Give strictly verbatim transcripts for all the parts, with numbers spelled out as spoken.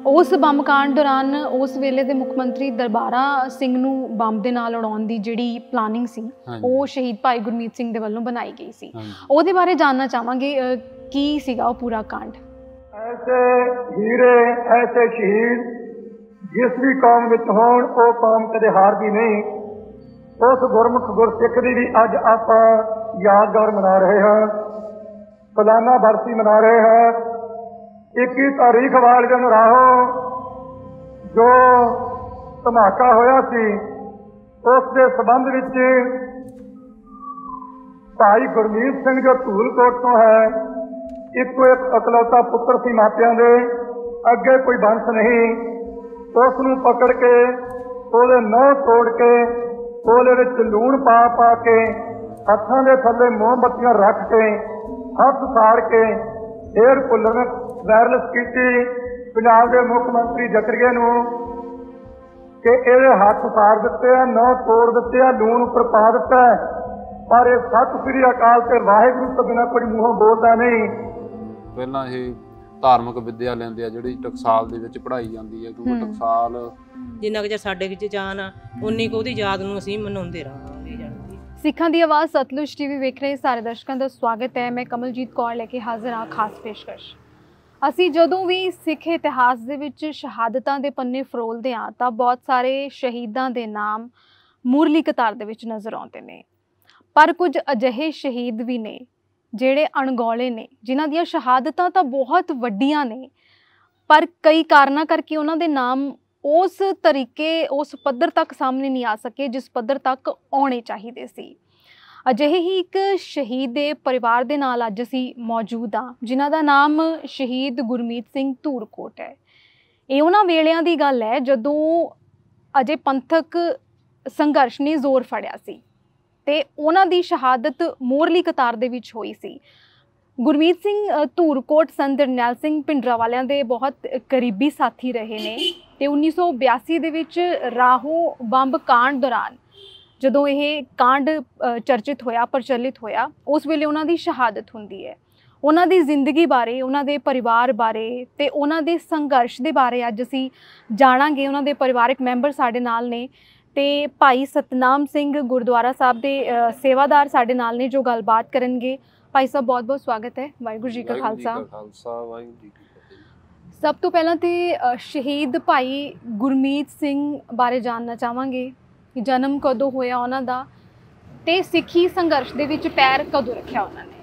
उस बंब कांड दौरान उस वेले दे मुख मंत्री दरबारा सिंह नूं बंब दे नाल उड़ाउण दी जिहड़ी प्लानिंग सी वो शहीद भाई गुरमीत सिंह दे वल्लों बनाई गई सी। ਉਹਦੇ बारे जानना चाहांगे की सीगा वो पूरा कांड। ऐसे हीरे ऐसे शहीद जिस भी कौम विच होण वो कौम कदे हारदी नहीं। उस गुरमुख गुरसिख दी भी अज आपां यादगार मना रहे हैं, सालाना बरसी मना रहे हैं। इक्की तारीख वाले दिन राहों जो धमाका होया सी उस दे संबंध विच भाई गुरमीत सिंह जो धूलकोट तो है, इको एक इकलौता पुत्र सी मापियां दे, अगे कोई वंश नहीं। उस नूं पकड़ के ओहदे नौं तोड़ के ओहदे विच लूण पा पा के हत्थां दे थल्ले मोमबत्तियां रख के हथ साड़ के एयर कूलर वायरलेस की पंजाब के मुख मंत्री जकरिए नूं कि इहदे हथ साड़ दिते हैं, नौ तोड़ दिते हैं, लूण उपर पा दिता है, पर यह सत श्री अकाल ते वाहिगुरू तो बिना कोई मूहों बोलता नहीं। पहला ये धार्मिक विद्या लैंदे आ जिहड़ी टकसाल दे विच पढ़ाई जांदी है, क्योंकि टकसाल जिन्ना कि साडे विच जान आ उन्नी को ओहदी याद नूं असीं मनाउंदे रहांगे। सिखां दी आवाज़ सतलुज टीवी वेख रहे सारे दर्शकों का स्वागत है। मैं कमलजीत कौर लेके हाजिर हाँ खास पेशकश। ਅਸੀਂ ਜਦੋਂ ਵੀ ਸਿੱਖ ਇਤਿਹਾਸ ਦੇ ਵਿੱਚ ਸ਼ਹਾਦਤਾਂ ਦੇ ਪੰਨੇ ਫਰੋਲਦੇ ਹਾਂ ਤਾਂ ਬਹੁਤ ਸਾਰੇ ਸ਼ਹੀਦਾਂ ਦੇ ਨਾਮ ਮੂਰਲੀ ਕਤਾਰ ਦੇ ਵਿੱਚ ਨਜ਼ਰ ਆਉਂਦੇ ਨੇ, ਪਰ ਕੁਝ ਅਜਿਹੇ ਸ਼ਹੀਦ ਵੀ ਨੇ ਜਿਹੜੇ ਅਣਗੌਲੇ ਨੇ, ਜਿਨ੍ਹਾਂ ਦੀਆਂ ਸ਼ਹਾਦਤਾਂ ਤਾਂ ਬਹੁਤ ਵੱਡੀਆਂ ਨੇ ਪਰ ਕਈ ਕਾਰਨਾਂ ਕਰਕੇ ਉਹਨਾਂ ਦੇ ਨਾਮ ਉਸ ਤਰੀਕੇ ਉਸ ਪੱਧਰ ਤੱਕ ਸਾਹਮਣੇ ਨਹੀਂ ਆ ਸਕੇ ਜਿਸ ਪੱਧਰ ਤੱਕ ਆਉਣੇ ਚਾਹੀਦੇ ਸੀ। ਅਜਿਹੇ ਹੀ ਇੱਕ ਸ਼ਹੀਦ ਦੇ ਪਰਿਵਾਰ ਦੇ ਨਾਲ ਅੱਜ ਅਸੀਂ ਮੌਜੂਦ ਹਾਂ ਜਿਨ੍ਹਾਂ ਦਾ ਨਾਮ ਸ਼ਹੀਦ ਗੁਰਮੀਤ ਸਿੰਘ ਧੂਰਕੋਟ ਹੈ। ਇਹ ਉਹਨਾਂ ਵੇਲਿਆਂ ਦੀ ਗੱਲ ਹੈ ਜਦੋਂ ਅਜੇ ਪੰਥਕ ਸੰਘਰਸ਼ ਨੇ ਜ਼ੋਰ ਫੜਿਆ ਸੀ ਤੇ ਉਹਨਾਂ ਦੀ ਸ਼ਹਾਦਤ ਮੋਰਲੀ ਕਤਾਰ ਦੇ ਵਿੱਚ ਹੋਈ ਸੀ। ਗੁਰਮੀਤ ਸਿੰਘ ਧੂਰਕੋਟ ਸੰਤ ਜਰਨੈਲ ਸਿੰਘ ਭਿੰਡਰਾਂਵਾਲਿਆਂ ਦੇ ਬਹੁਤ ਕਰੀਬੀ ਸਾਥੀ ਰਹੇ ਨੇ ਤੇ ਉੱਨੀ ਸੌ ਬਿਆਸੀ ਦੇ ਵਿੱਚ ਰਾਹੋਂ ਬੰਬ ਕਾਂਡ ਦੌਰਾਨ ਜਦੋਂ ਇਹ ਕਾਂਡ ਚਰਚਿਤ ਹੋਇਆ ਪ੍ਰਚਲਿਤ ਹੋਇਆ ਉਸ ਵੇਲੇ ਉਹਨਾਂ ਦੀ ਸ਼ਹਾਦਤ ਹੁੰਦੀ ਹੈ। ਉਹਨਾਂ ਦੀ ਜ਼ਿੰਦਗੀ ਬਾਰੇ, ਉਹਨਾਂ ਦੇ ਪਰਿਵਾਰ ਬਾਰੇ ਤੇ ਉਹਨਾਂ ਦੇ ਸੰਘਰਸ਼ ਦੇ ਬਾਰੇ ਅੱਜ ਅਸੀਂ ਜਾਣਾਂਗੇ। ਉਹਨਾਂ ਦੇ ਪਰਿਵਾਰਕ ਮੈਂਬਰ ਸਾਡੇ ਨਾਲ ਨੇ ਤੇ ਭਾਈ ਸਤਨਾਮ ਸਿੰਘ ਗੁਰਦੁਆਰਾ ਸਾਹਿਬ ਦੇ ਸੇਵਾਦਾਰ ਸਾਡੇ ਨਾਲ ਨੇ ਜੋ ਗੱਲਬਾਤ ਕਰਨਗੇ। ਭਾਈ ਸਾਹਿਬ ਬਹੁਤ ਬਹੁਤ ਸਵਾਗਤ ਹੈ। ਵਾਹਿਗੁਰੂ ਜੀ ਕਾ ਖਾਲਸਾ ਵਾਹਿਗੁਰੂ ਜੀ ਕੀ ਫਤਿਹ। ਸਭ ਤੋਂ ਪਹਿਲਾਂ ਤੇ ਸ਼ਹੀਦ ਭਾਈ ਗੁਰਮੀਤ ਸਿੰਘ ਬਾਰੇ ਜਾਣਨਾ ਚਾਹਾਂਗੇ। ਜਨਮ ਕਦੋਂ ਹੋਇਆ ਉਹਨਾਂ ਦਾ ਤੇ ਸਿੱਖੀ ਸੰਘਰਸ਼ ਦੇ ਵਿੱਚ ਪੈਰ ਕਦੋਂ ਰੱਖਿਆ ਉਹਨਾਂ ਨੇ?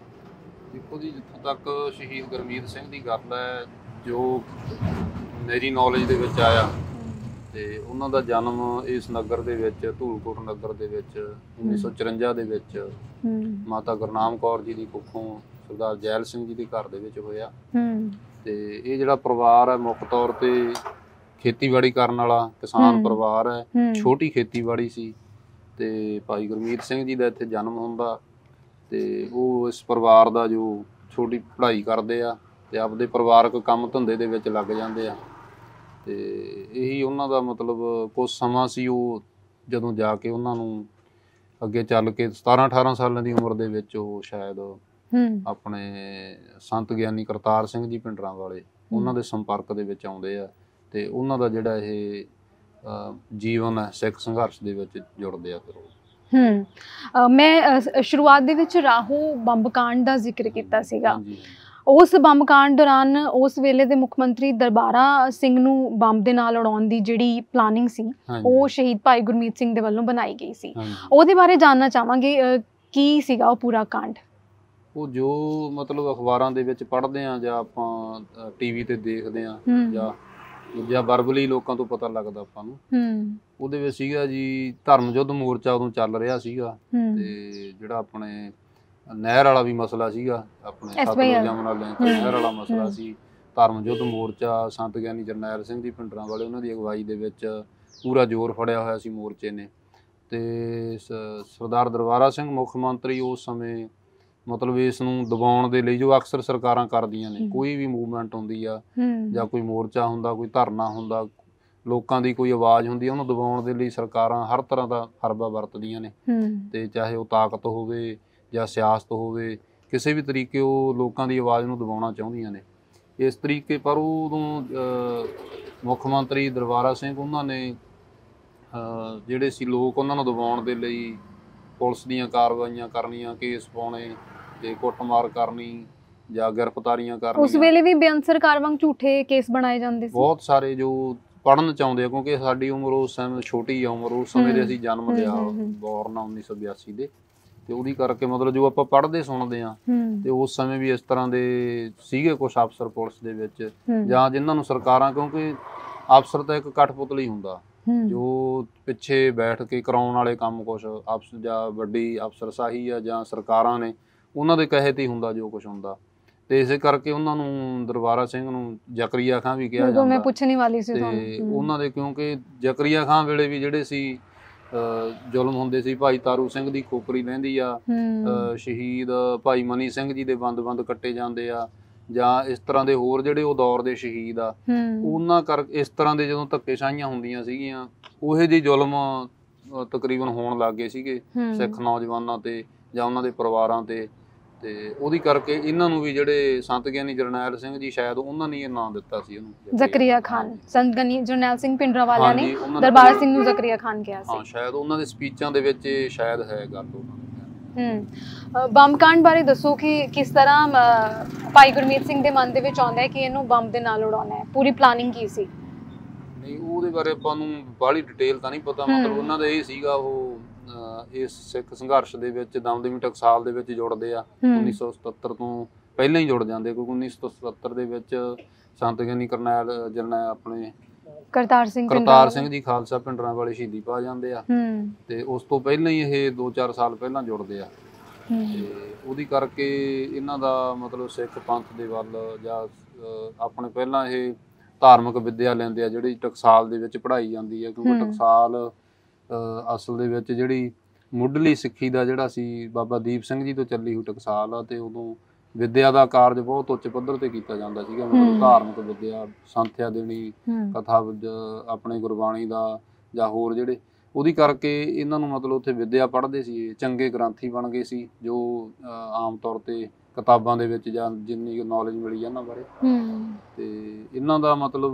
ਦੇਖੋ ਜੀ, ਜਿੱਥੋਂ ਤੱਕ ਸ਼ਹੀਦ ਗੁਰਮੀਤ ਸਿੰਘ ਦੀ ਗੱਲ ਹੈ, ਜੋ ਮੇਰੀ ਨੌਲੇਜ ਦੇ ਵਿੱਚ ਆਇਆ ਤੇ ਉਹਨਾਂ ਦਾ ਜਨਮ ਇਸ ਨਗਰ ਦੇ ਵਿੱਚ ਧੂਲਕੋਟ ਨਗਰ ਦੇ ਵਿੱਚ ਉੱਨੀ ਸੌ ਚੁਰੰਜਾ ਦੇ ਵਿੱਚ ਮਾਤਾ ਗੁਰਨਾਮ ਕੌਰ ਜੀ ਦੀ ਕੁੱਖੋਂ ਸਰਦਾਰ ਜੈਲ ਸਿੰਘ ਜੀ ਦੇ ਘਰ ਦੇ ਵਿੱਚ ਹੋਇਆ। ਤੇ ਇਹ ਜਿਹੜਾ ਪਰਿਵਾਰ ਹੈ ਮੁੱਖ ਤੌਰ ਤੇ ਖੇਤੀਬਾੜੀ ਕਰਨ ਵਾਲਾ ਕਿਸਾਨ ਪਰਿਵਾਰ ਹੈ। ਛੋਟੀ ਖੇਤੀਬਾੜੀ ਸੀ ਤੇ ਭਾਈ ਗੁਰਮੀਤ ਸਿੰਘ ਜੀ ਦਾ ਇੱਥੇ ਜਨਮ ਹੁੰਦਾ ਤੇ ਉਹ ਇਸ ਪਰਿਵਾਰ ਦਾ ਜੋ ਛੋਟੀ ਪੜ੍ਹਾਈ ਕਰਦੇ ਆ ਤੇ ਆਪਦੇ ਪਰਿਵਾਰਕ ਕੰਮ ਧੰਦੇ ਦੇ ਵਿੱਚ ਲੱਗ ਜਾਂਦੇ ਆ। ਤੇ ਇਹੀ ਉਹਨਾਂ ਦਾ ਮਤਲਬ ਕੁਝ ਸਮਾਂ ਸੀ ਉਹ ਜਦੋਂ ਜਾ ਕੇ ਉਹਨਾਂ ਨੂੰ ਅੱਗੇ ਚੱਲ ਕੇ ਸਤਾਰਾਂ ਅਠਾਰਾਂ ਸਾਲਾਂ ਦੀ ਉਮਰ ਦੇ ਵਿੱਚ ਉਹ ਸ਼ਾਇਦ ਆਪਣੇ ਸੰਤ ਗਿਆਨੀ ਕਰਤਾਰ ਸਿੰਘ ਜੀ ਭਿੰਡਰਾਂਵਾਲੇ ਉਹਨਾਂ ਦੇ ਸੰਪਰਕ ਦੇ ਵਿੱਚ ਆਉਂਦੇ ਆ ਤੇ ਉਹਨਾਂ ਦਾ ਜਿਹੜਾ ਇਹ ਜੀਵਨ ਹੈ ਸਿੱਖ ਸੰਘਰਸ਼ ਦੇ ਵਿੱਚ ਜੁੜਦੇ ਆ। ਫਿਰ ਹੂੰ ਮੈਂ ਸ਼ੁਰੂਆਤ ਦੇ ਵਿੱਚ ਰਾਹੋਂ ਬੰਬ ਕਾਂਡ ਦਾ ਜ਼ਿਕਰ ਕੀਤਾ ਸੀਗਾ। ਉਸ ਬੰਬ ਕਾਂਡ ਦੌਰਾਨ ਉਸ ਵੇਲੇ ਦੇ ਮੁੱਖ ਮੰਤਰੀ ਦਰਬਾਰਾ ਸਿੰਘ ਨੂੰ ਬੰਬ ਦੇ ਨਾਲ ਉਡਾਉਣ ਦੀ ਜਿਹੜੀ ਪਲਾਨਿੰਗ ਸੀ ਉਹ ਸ਼ਹੀਦ ਭਾਈ ਗੁਰਮੀਤ ਸਿੰਘ ਦੇ ਵੱਲੋਂ ਬਣਾਈ ਗਈ ਸੀ। ਉਹਦੇ ਬਾਰੇ ਜਾਣਨਾ ਚਾਹਾਂਗੇ ਕੀ ਸੀਗਾ ਉਹ ਪੂਰਾ ਕਾਂਡ? ਉਹ ਜੋ ਮਤਲਬ ਅਖਬਾਰਾਂ ਦੇ ਵਿੱਚ ਪੜ੍ਹਦੇ ਆ ਜਾਂ ਆਪਾਂ ਟੀਵੀ ਤੇ ਦੇਖਦੇ ਆ ਜਾਂ ਜਾਂ ਵਰਬਲੀ ਲੋਕਾਂ ਤੋਂ ਪਤਾ ਲੱਗਦਾ ਆਪਾਂ ਨੂੰ, ਉਹਦੇ ਵਿੱਚ ਸੀਗਾ ਜੀ ਧਰਮ ਯੁੱਧ ਮੋਰਚਾ ਉਦੋਂ ਚੱਲ ਰਿਹਾ ਸੀਗਾ ਤੇ ਜਿਹੜਾ ਆਪਣੇ ਨਹਿਰ ਵਾਲਾ ਵੀ ਮਸਲਾ ਸੀਗਾ, ਆਪਣੇ ਸਤਲੁਜ ਜਮਨਾ ਲਿੰਕ ਨਹਿਰ ਵਾਲਾ ਮਸਲਾ ਸੀ। ਧਰਮ ਯੁੱਧ ਮੋਰਚਾ ਸੰਤ ਗਿਆਨੀ ਜਰਨੈਲ ਸਿੰਘ ਜੀ ਭਿੰਡਰਾਂਵਾਲੇ ਉਹਨਾਂ ਦੀ ਅਗਵਾਈ ਦੇ ਵਿੱਚ ਪੂਰਾ ਜ਼ੋਰ ਫੜਿਆ ਹੋਇਆ ਸੀ ਮੋਰਚੇ ਨੇ। ਤੇ ਸਰਦਾਰ ਦਰਬਾਰਾ ਸਿੰਘ ਮੁੱਖ ਮੰਤਰੀ ਉਸ ਸਮੇਂ ਮਤਲਬ ਇਸ ਨੂੰ ਦਬਾਉਣ ਦੇ ਲਈ ਜੋ ਅਕਸਰ ਸਰਕਾਰਾਂ ਕਰਦੀਆਂ ਨੇ, ਕੋਈ ਵੀ ਮੂਵਮੈਂਟ ਹੁੰਦੀ ਆ ਜਾਂ ਕੋਈ ਮੋਰਚਾ ਹੁੰਦਾ, ਕੋਈ ਧਰਨਾ ਹੁੰਦਾ, ਲੋਕਾਂ ਦੀ ਕੋਈ ਆਵਾਜ਼ ਹੁੰਦੀ ਆ, ਉਹਨੂੰ ਦਬਾਉਣ ਦੇ ਲਈ ਸਰਕਾਰਾਂ ਹਰ ਤਰ੍ਹਾਂ ਦਾ ਹਰਬਾ ਵਰਤਦੀਆਂ ਨੇ। ਤੇ ਚਾਹੇ ਉਹ ਤਾਕਤ ਹੋਵੇ ਜਾਂ ਸਿਆਸਤ ਹੋਵੇ, ਕਿਸੇ ਵੀ ਤਰੀਕੇ ਉਹ ਲੋਕਾਂ ਦੀ ਆਵਾਜ਼ ਨੂੰ ਦਬਾਉਣਾ ਚਾਹੁੰਦੀਆਂ ਨੇ ਇਸ ਤਰੀਕੇ। ਪਰ ਉਦੋਂ ਮੁੱਖ ਮੰਤਰੀ ਦਰਬਾਰਾ ਸਿੰਘ ਉਹਨਾਂ ਨੇ ਜਿਹੜੇ ਸੀ ਲੋਕ ਉਹਨਾਂ ਨੂੰ ਦਬਾਉਣ ਦੇ ਲਈ ਪੁਲਿਸ ਦੀਆਂ ਕਾਰਵਾਈਆਂ ਕਰਨੀਆਂ, ਕੇਸ ਪਾਉਣੇ ਤੇ ਕੁੱਟਮਾਰ ਕਰਨੀ ਜਾਂ ਗ੍ਰਿਫਤਾਰੀਆਂ ਕਰਨੀਆਂ। ਉਸ ਵੇਲੇ ਵੀ ਬੇਅੰਤ ਸਰਕਾਰ ਵਾਂਗ ਝੂਠੇ ਕੇਸ ਬਣਾਏ ਜਾਂਦੇ ਸੀ। ਬਹੁਤ ਸਾਰੇ ਜੋ ਪੜ੍ਹਨ ਚਾਹੁੰਦੇ ਆ, ਕਿਉਂਕਿ ਸਾਡੀ ਉਮਰ ਉਸ ਸਮੇਂ ਛੋਟੀ ਆ ਉਮਰ, ਉਸ ਸਮੇਂ ਦੇ ਅਸੀਂ ਜਨਮ ਲਿਆ ਬੋਰਨ ਉੱਨੀ ਸੌ ਬਿਆਸੀ ਦੇ, ਤੇ ਉਹਦੀ ਕਰਕੇ ਮਤਲਬ ਜੋ ਆਪਾਂ ਪੜ੍ਹਦੇ ਸੁਣਦੇ ਆ ਤੇ ਉਸ ਸਮੇਂ ਵੀ ਇਸ ਤਰ੍ਹਾਂ ਦੇ ਸੀਗੇ ਕੁਛ ਅਫਸਰ ਪੁਲਿਸ ਦੇ ਵਿੱਚ ਜਾਂ ਜਿਨ੍ਹਾਂ ਨੂੰ ਸਰਕਾਰਾਂ, ਕਿਉਂਕਿ ਅਫਸਰ ਤਾਂ ਇੱਕ ਕਠਪੁਤਲੀ ਹੁੰਦਾ ਜੋ ਪਿੱਛੇ ਬੈਠ ਕੇ ਕਰਾਉਣ ਵਾਲੇ ਕੰਮ ਕੁਛ ਅਫਸਰ ਜਾਂ ਵੱਡੀ ਅਫਸਰਸ਼ਾਹੀ ਆ ਜਾਂ ਸਰਕਾਰਾਂ ਨੇ ਉਹਨਾਂ ਦੇ ਕਹੇ ਤੇ ਹੀ ਹੁੰਦਾ ਜੋ ਕੁਛ ਹੁੰਦਾ। ਤੇ ਇਸੇ ਕਰਕੇ ਉਹਨਾਂ ਨੂੰ ਦਰਬਾਰਾ ਸਿੰਘ ਨੂੰ ਜ਼ਕਰੀਆ ਖਾਂ ਵੀ ਕਿਹਾ ਜਾਂਦਾ। ਮੈਂ ਪੁੱਛਣੀ ਵਾਲੀ ਸੀ ਤੁਹਾਨੂੰ ਤੇ ਉਹਨਾਂ ਦੇ, ਕਿਉਂਕਿ ਜ਼ਕਰੀਆ ਖਾਂ ਵੇਲੇ ਵੀ ਜਿਹੜੇ ਸੀ ਜ਼ੁਲਮ ਹੁੰਦੇ ਸੀ, ਭਾਈ ਤਾਰੂ ਸਿੰਘ ਦੀ ਖੋਪਰੀ ਲਹਿੰਦੀ ਆ, ਸ਼ਹੀਦ ਭਾਈ ਮਨੀ ਸਿੰਘ ਜੀ ਦੇ ਬੰਦ ਬੰਦ ਕੱਟੇ ਜਾਂਦੇ ਆ, ਜਾਂ ਇਸ ਤਰ੍ਹਾਂ ਦੇ ਹੋਰ ਜਿਹੜੇ ਉਹ ਦੌਰ ਦੇ ਸ਼ਹੀਦ ਆ, ਉਹਨਾਂ ਕਰ ਇਸ ਤਰ੍ਹਾਂ ਦੇ ਜਦੋਂ ਧੱਕੇਸ਼ਾਹੀਆਂ ਹੁੰਦੀਆਂ ਸੀਗੀਆਂ, ਉਹੇ ਜਿਹੇ ਜ਼ੁਲਮ ਤਕਰੀਬਨ ਹੋਣ ਲੱਗ ਗਏ ਸੀਗੇ ਸਿੱਖ ਨੌਜਵਾਨਾਂ ਤੇ ਜਾਂ ਉਹਨਾਂ ਦੇ ਪਰਿਵਾਰਾਂ ਤੇ। ਤੇ ਉਹਦੀ ਕਰਕੇ ਇਹਨਾਂ ਨੂੰ ਵੀ ਜਿਹੜੇ ਸੰਤ ਗਿਆਨੀ ਜਰਨੈਲ ਸਿੰਘ ਜੀ, ਸ਼ਾਇਦ ਉਹਨਾਂ ਨੇ ਇਹ ਨਾਂ ਦਿੱਤਾ ਸੀ ਉਹਨੂੰ ਜ਼ਕਰੀਆ ਖਾਨ। ਸੰਤ ਗਿਆਨੀ ਜਰਨੈਲ ਸਿੰਘ ਭਿੰਡਰਾਂਵਾਲਾ ਨੇ ਦਰਬਾਰ ਸਿੰਘ ਨੂੰ ਜ਼ਕਰੀਆ ਖਾਨ ਕਿਹਾ ਸੀ। ਹਾਂ, ਸ਼ਾਇਦ ਉਹਨਾਂ ਦੇ ਸਪੀਚਾਂ ਦੇ ਵਿੱਚ ਸ਼ਾਇਦ ਹੈ ਗੱਲ ਉਹਨਾਂ ਨੇ। ਹੂੰ ਬੰਬ ਕਾਂਡ ਬਾਰੇ ਦੱਸੋ ਕਿ ਕਿਸ ਤਰ੍ਹਾਂ ਭਾਈ ਗੁਰਮੀਤ ਸਿੰਘ ਦੇ ਮਨ ਦੇ ਵਿੱਚ ਆਉਂਦਾ ਹੈ ਕਿ ਇਹਨੂੰ ਬੰਬ ਦੇ ਨਾਲ ਉਡਾਉਣਾ ਹੈ, ਪੂਰੀ ਪਲਾਨਿੰਗ ਕੀ ਸੀ? ਨਹੀਂ, ਉਹਦੇ ਬਾਰੇ ਆਪਾਂ ਨੂੰ ਬਾਹਲੀ ਡਿਟੇਲ ਤਾਂ ਨਹੀਂ ਪਤਾ, ਮਤਲਬ ਉਹਨਾਂ ਦਾ ਇਹ ਸੀਗਾ ਉਹ ਇਸ ਸਿੱਖ ਸੰਘਰਸ਼ ਦੇ ਵਿੱਚ ਦਮਦਮੀ ਟਕਸਾਲ ਦੇ ਵਿੱਚ ਜੁੜਦੇ ਆ ਉੱਨੀ ਸੌ ਸਤੱਤਰ ਤੋਂ ਪਹਿਲਾਂ ਹੀ ਜੁੜ ਜਾਂਦੇ, ਕਿਉਂਕਿ ਉੱਨੀ ਸੌ ਸਤੱਤਰ ਦੇ ਵਿੱਚ ਸੰਤ ਗਿਆਨੀ ਕਰਨੈਲ ਜਰਨੈਲ ਆਪਣੇ ਕਰਤਾਰ ਸਿੰਘ ਕਰਤਾਰ ਸਿੰਘ ਜੀ ਖਾਲਸਾ ਭਿੰਡਰਾਂਵਾਲੇ ਸ਼ਹੀਦੀ ਪਾ ਜਾਂਦੇ ਆ, ਤੇ ਉਸ ਤੋਂ ਪਹਿਲਾਂ ਹੀ ਇਹ ਦੋ ਚਾਰ ਸਾਲ ਪਹਿਲਾਂ ਜੁੜਦੇ ਆ। ਤੇ ਉਹਦੀ ਕਰਕੇ ਇਹਨਾਂ ਦਾ ਮਤਲਬ ਸਿੱਖ ਪੰਥ ਦੇ ਵੱਲ ਜਾਂ ਆਪਣੇ ਪਹਿਲਾਂ ਇਹ ਧਾਰਮਿਕ ਵਿੱਦਿਆ ਲੈਂਦੇ ਆ ਜਿਹੜੀ ਟਕਸਾਲ ਦੇ ਵਿੱਚ ਪੜ੍ਹਾਈ ਜਾਂਦੀ ਹੈ, ਕਿਉਂਕਿ ਟਕਸਾਲ ਅਸਲ ਦੇ ਵਿੱਚ ਜਿਹੜੀ ਮੁੱਢਲੀ ਸਿੱਖੀ ਦਾ ਜਿਹੜਾ ਸੀ ਬਾਬਾ ਦੀਪ ਸਿੰਘ ਜੀ ਤੋਂ ਚੱਲੀ ਹੋਈ ਟਕਸਾਲ ਆ, ਤੇ ਉਦੋਂ ਵਿੱਦਿਆ ਦਾ ਕਾਰਜ ਬਹੁਤ ਉੱਚ ਪੱਧਰ ਤੇ ਕੀਤਾ ਜਾਂਦਾ ਸੀਗਾ, ਮਤਲਬ ਧਾਰਮਿਕ ਵਿੱਦਿਆ, ਸੰਥਿਆ ਦੇਣੀ, ਕਥਾ ਆਪਣੇ ਗੁਰਬਾਣੀ ਦਾ ਜਾਂ ਹੋਰ ਜਿਹੜੇ, ਉਹਦੀ ਕਰਕੇ ਇਹਨਾਂ ਨੂੰ ਮਤਲਬ ਉੱਥੇ ਵਿੱਦਿਆ ਪੜ੍ਹਦੇ ਸੀ, ਚੰਗੇ ਗ੍ਰੰਥੀ ਬਣ ਗਏ ਸੀ ਜੋ ਆਮ ਤੌਰ ਤੇ ਕਿਤਾਬਾਂ ਦੇ ਵਿੱਚ ਜਾਂ ਜਿੰਨੀ ਨੌਲੇਜ ਮਿਲੀ ਇਹਨਾਂ ਬਾਰੇ। ਤੇ ਇਹਨਾਂ ਦਾ ਮਤਲਬ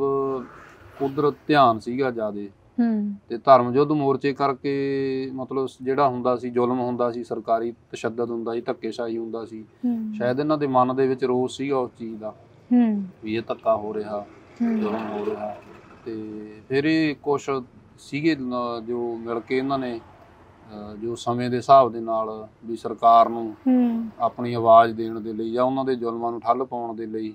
ਉਧਰ ਧਿਆਨ ਸੀਗਾ ਜ਼ਿਆਦੇ, ਤੇ ਧਰਮ ਯੁੱਧ ਮੋਰਚੇ ਕਰਕੇ ਮਤਲਬ ਜਿਹੜਾ ਹੁੰਦਾ ਸੀ ਜ਼ੁਲਮ ਹੁੰਦਾ ਸੀ, ਸਰਕਾਰੀ ਤਸ਼ੱਦਦ ਹੁੰਦਾ ਸੀ, ਧੱਕੇਸ਼ਾਹੀ ਹੁੰਦਾ ਸੀ, ਸ਼ਾਇਦ ਇਹਨਾਂ ਦੇ ਮਨ ਦੇ ਵਿੱਚ ਰੋਸ ਸੀਗਾ ਉਸ ਚੀਜ਼ ਦਾ ਵੀ ਇਹ ਧੱਕਾ ਹੋ ਰਿਹਾ, ਜ਼ੁਲਮ ਹੋ ਰਿਹਾ। ਤੇ ਫਿਰ ਇਹ ਕੁਛ ਸੀਗੇ ਜੋ ਮਿਲ ਕੇ ਇਹਨਾਂ ਨੇ ਜੋ ਸਮੇਂ ਦੇ ਹਿਸਾਬ ਦੇ ਨਾਲ ਵੀ ਸਰਕਾਰ ਨੂੰ ਆਪਣੀ ਆਵਾਜ਼ ਦੇਣ ਦੇ ਲਈ ਜਾਂ ਉਹਨਾਂ ਦੇ ਜ਼ੁਲਮਾਂ ਨੂੰ ਠੱਲ ਪਾਉਣ ਦੇ ਲਈ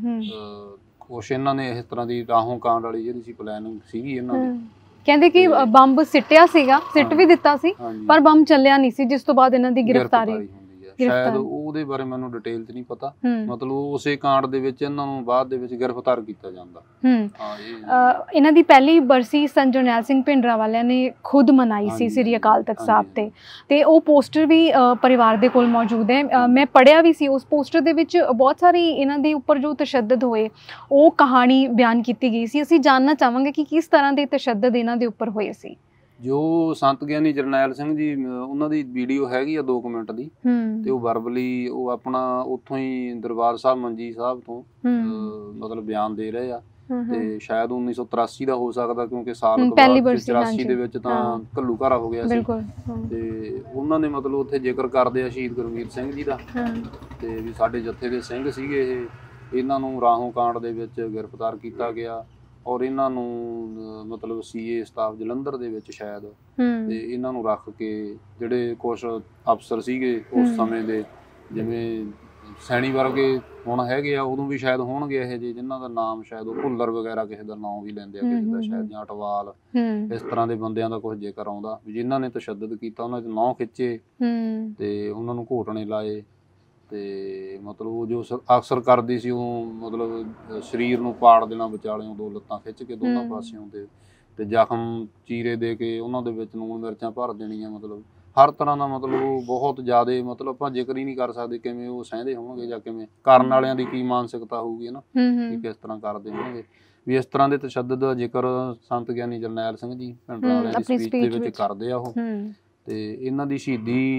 ਕੁਛ ਇਹਨਾਂ ਨੇ ਇਸ ਤਰ੍ਹਾਂ ਦੀ ਰਾਹੋਂ ਕਾਂਡ ਵਾਲੀ ਜਿਹੜੀ ਸੀ ਪਲੈਨਿੰਗ ਸੀਗੀ ਇਹਨਾਂ ਦੀ। ਕਹਿੰਦੇ ਕਿ ਬੰਬ ਸਿੱਟਿਆ ਸੀਗਾ, ਸਿੱਟ ਵੀ ਦਿੱਤਾ ਸੀ, ਪਰ ਬੰਬ ਚੱਲਿਆ ਨਹੀਂ ਸੀ, ਜਿਸ ਤੋਂ ਬਾਅਦ ਇਹਨਾਂ ਦੀ ਗ੍ਰਿਫਤਾਰੀ ਸ਼ਾਇਦ ਉਹਦੇ ਬਾਰੇ ਮੈਨੂੰ ਡਿਟੇਲ ਚ ਨਹੀਂ ਪਤਾ, ਮਤਲਬ ਉਸੇ ਕਾਂਡ ਦੇ ਵਿੱਚ ਇਹਨਾਂ ਨੂੰ ਬਾਅਦ ਦੇ ਵਿੱਚ ਗ੍ਰਿਫਤਾਰ ਕੀਤਾ ਜਾਂਦਾ। ਇਹਨਾਂ ਦੀ ਪਹਿਲੀ ਬਰਸੀ ਸੰਤ ਜਰਨੈਲ ਸਿੰਘ ਭਿੰਡਰਾਂਵਾਲਿਆਂ ਨੇ ਖੁਦ ਮਨਾਈ ਸੀ ਸ੍ਰੀ ਅਕਾਲ ਤਖਤ ਸਾਹਿਬ ਤੇ, ਤੇ ਉਹ ਪੋਸਟਰ ਵੀ ਪਰਿਵਾਰ ਦੇ ਕੋਲ ਮੌਜੂਦ ਹੈ। ਮੈਂ ਪੜ੍ਹਿਆ ਵੀ ਸੀ, ਉਸ ਪੋਸਟਰ ਦੇ ਵਿੱਚ ਬਹੁਤ ਸਾਰੀ ਇਹਨਾਂ ਦੇ ਉੱਪਰ ਜੋ ਤਸ਼ੱਦਦ ਹੋਏ ਉਹ ਕਹਾਣੀ ਬਿਆਨ ਕੀਤੀ ਗਈ ਸੀ। ਅਸੀਂ ਜਾਣਨਾ ਚਾਹਾਂਗੇ ਕਿ ਕਿਸ ਤਰ੍ਹਾਂ ਦੇ ਤਸ਼ੱਦਦ ਇਹਨਾਂ ਦੇ ਉੱਪਰ ਹੋਏ ਸੀ। ਜੋ ਸੰਤ ਗਿਆਨੀ ਜਰਨੈਲ ਸਿੰਘ ਜੀ ਉਹਨਾਂ ਦੀ ਵੀਡੀਓ ਹੈਗੀ ਆ ਦੋ ਕੁ ਮਿੰਟ ਦੀ, ਤੇ ਉਹ ਵਰਬਲੀ ਉਹ ਆਪਣਾ ਉੱਥੋਂ ਹੀ ਦਰਬਾਰ ਸਾਹਿਬ ਮੰਜੀ ਸਾਹਿਬ ਤੋਂ ਮਤਲਬ ਬਿਆਨ ਦੇ ਰਹੇ ਆ, ਤੇ ਸ਼ਾਇਦ ਉੱਨੀ ਸੌ ਤਰਾਸੀ ਦਾ ਹੋ ਸਕਦਾ, ਕਿਉਂਕਿ ਸਾਲ ਚੁਰਾਸੀ ਦੇ ਵਿੱਚ ਤਾਂ ਘੱਲੂ ਘਾਰਾ ਹੋ ਗਿਆ ਸੀ। ਤੇ ਉਹਨਾਂ ਨੇ ਮਤਲਬ ਉੱਥੇ ਜ਼ਿਕਰ ਕਰਦੇ ਆ ਸ਼ਹੀਦ ਗੁਰਮੀਤ ਸਿੰਘ ਜੀ ਦਾ, ਤੇ ਵੀ ਸਾਡੇ ਜੱਥੇ ਦੇ ਸਿੰਘ ਸੀਗੇ ਇਹ, ਇਹਨਾਂ ਨੂੰ ਰਾਹੋਂ ਕਾਂਡ ਦੇ ਵਿੱਚ ਗ੍ਰਿਫਤਾਰ ਕੀਤਾ ਗਿਆ ਔਰ ਇਹਨਾਂ ਨੂੰ ਮਤਲਬ ਸੀਏ ਸਟਾਫ ਜਲੰਧਰ ਦੇ ਵਿੱਚ ਸ਼ਾਇਦ, ਤੇ ਇਹਨਾਂ ਨੂੰ ਰੱਖ ਕੇ ਜਿਹੜੇ ਕੁਛ ਅਫਸਰ ਸੀਗੇ ਉਸ ਸਮੇਂ ਦੇ, ਜਿਵੇਂ ਸੈਣੀ ਵਰਗੇ ਹੁਣ ਹੈਗੇ ਆ, ਉਦੋਂ ਵੀ ਸ਼ਾਇਦ ਹੋਣਗੇ ਇਹ ਜਿਹੇ ਜਿਨ੍ਹਾਂ ਦਾ ਨਾਮ ਸ਼ਾਇਦ ਉਹ ਭੁੱਲਰ ਵਗੈਰਾ ਕਿਸੇ ਦਾ ਨਾਮ ਵੀ ਲੈਂਦੇ ਆ, ਕਿਸੇ ਦਾ ਸ਼ਾਇਦ ਜਾਂ ਅਟਵਾਲ, ਇਸ ਤਰ੍ਹਾਂ ਦੇ ਬੰਦਿਆਂ ਦਾ ਕੁਛ ਜ਼ਿਕਰ ਆਉਂਦਾ ਵੀ ਜਿਨ੍ਹਾਂ ਨੇ ਤਸ਼ੱਦਦ ਕੀਤਾ, ਉਹਨਾਂ ਦੇ ਨਾਂ ਖਿੱਚੇ ਤੇ ਉਹਨਾਂ ਨੂੰ ਘੋਟਣੇ ਲਾਏ, ਤੇ ਮਤਲਬ ਉਹ ਜੋ ਅਕਸਰ ਕਰਦੀ ਸੀ ਉਹ ਮਤਲਬ ਸਰੀਰ ਨੂੰ ਪਾੜ ਦੇਣਾ ਵਿਚਾਲਿਓਂ, ਦੋ ਲੱਤਾਂ ਖਿੱਚ ਕੇ ਦੋਨਾਂ ਪਾਸਿਓਂ, ਤੇ ਤੇ ਜ਼ਖਮ ਚੀਰੇ ਦੇ ਕੇ ਉਹਨਾਂ ਦੇ ਵਿੱਚ ਲੂਣ ਮਿਰਚਾਂ ਭਰ ਦੇਣੀਆਂ, ਮਤਲਬ ਹਰ ਤਰ੍ਹਾਂ ਦਾ ਮਤਲਬ ਉਹ ਬਹੁਤ ਜ਼ਿਆਦਾ ਮਤਲਬ ਆਪਾਂ ਜ਼ਿਕਰ ਹੀ ਨਹੀਂ ਕਰ ਸਕਦੇ ਕਿਵੇਂ ਉਹ ਸਹਿੰਦੇ ਹੋਣਗੇ ਜਾਂ ਕਿਵੇਂ ਕਰਨ ਵਾਲਿਆਂ ਦੀ ਕੀ ਮਾਨਸਿਕਤਾ ਹੋਊਗੀ ਨਾ, ਕਿ ਕਿਸ ਤਰ੍ਹਾਂ ਕਰਦੇ ਹੋਣਗੇ। ਵੀ ਇਸ ਤਰ੍ਹਾਂ ਦੇ ਤਸ਼ੱਦਦ ਦਾ ਜ਼ਿਕਰ ਸੰਤ ਗਿਆਨੀ ਜਰਨੈਲ ਸਿੰਘ ਜੀ ਭਿੰਡਰਾਂਵਾਲਿਆਂ ਦੀ ਸਪੀਚ ਦੇ ਵਿੱਚ ਕਰਦੇ ਆ ਉਹ, ਤੇ ਇਹਨਾਂ ਦੀ ਸ਼ਹੀਦੀ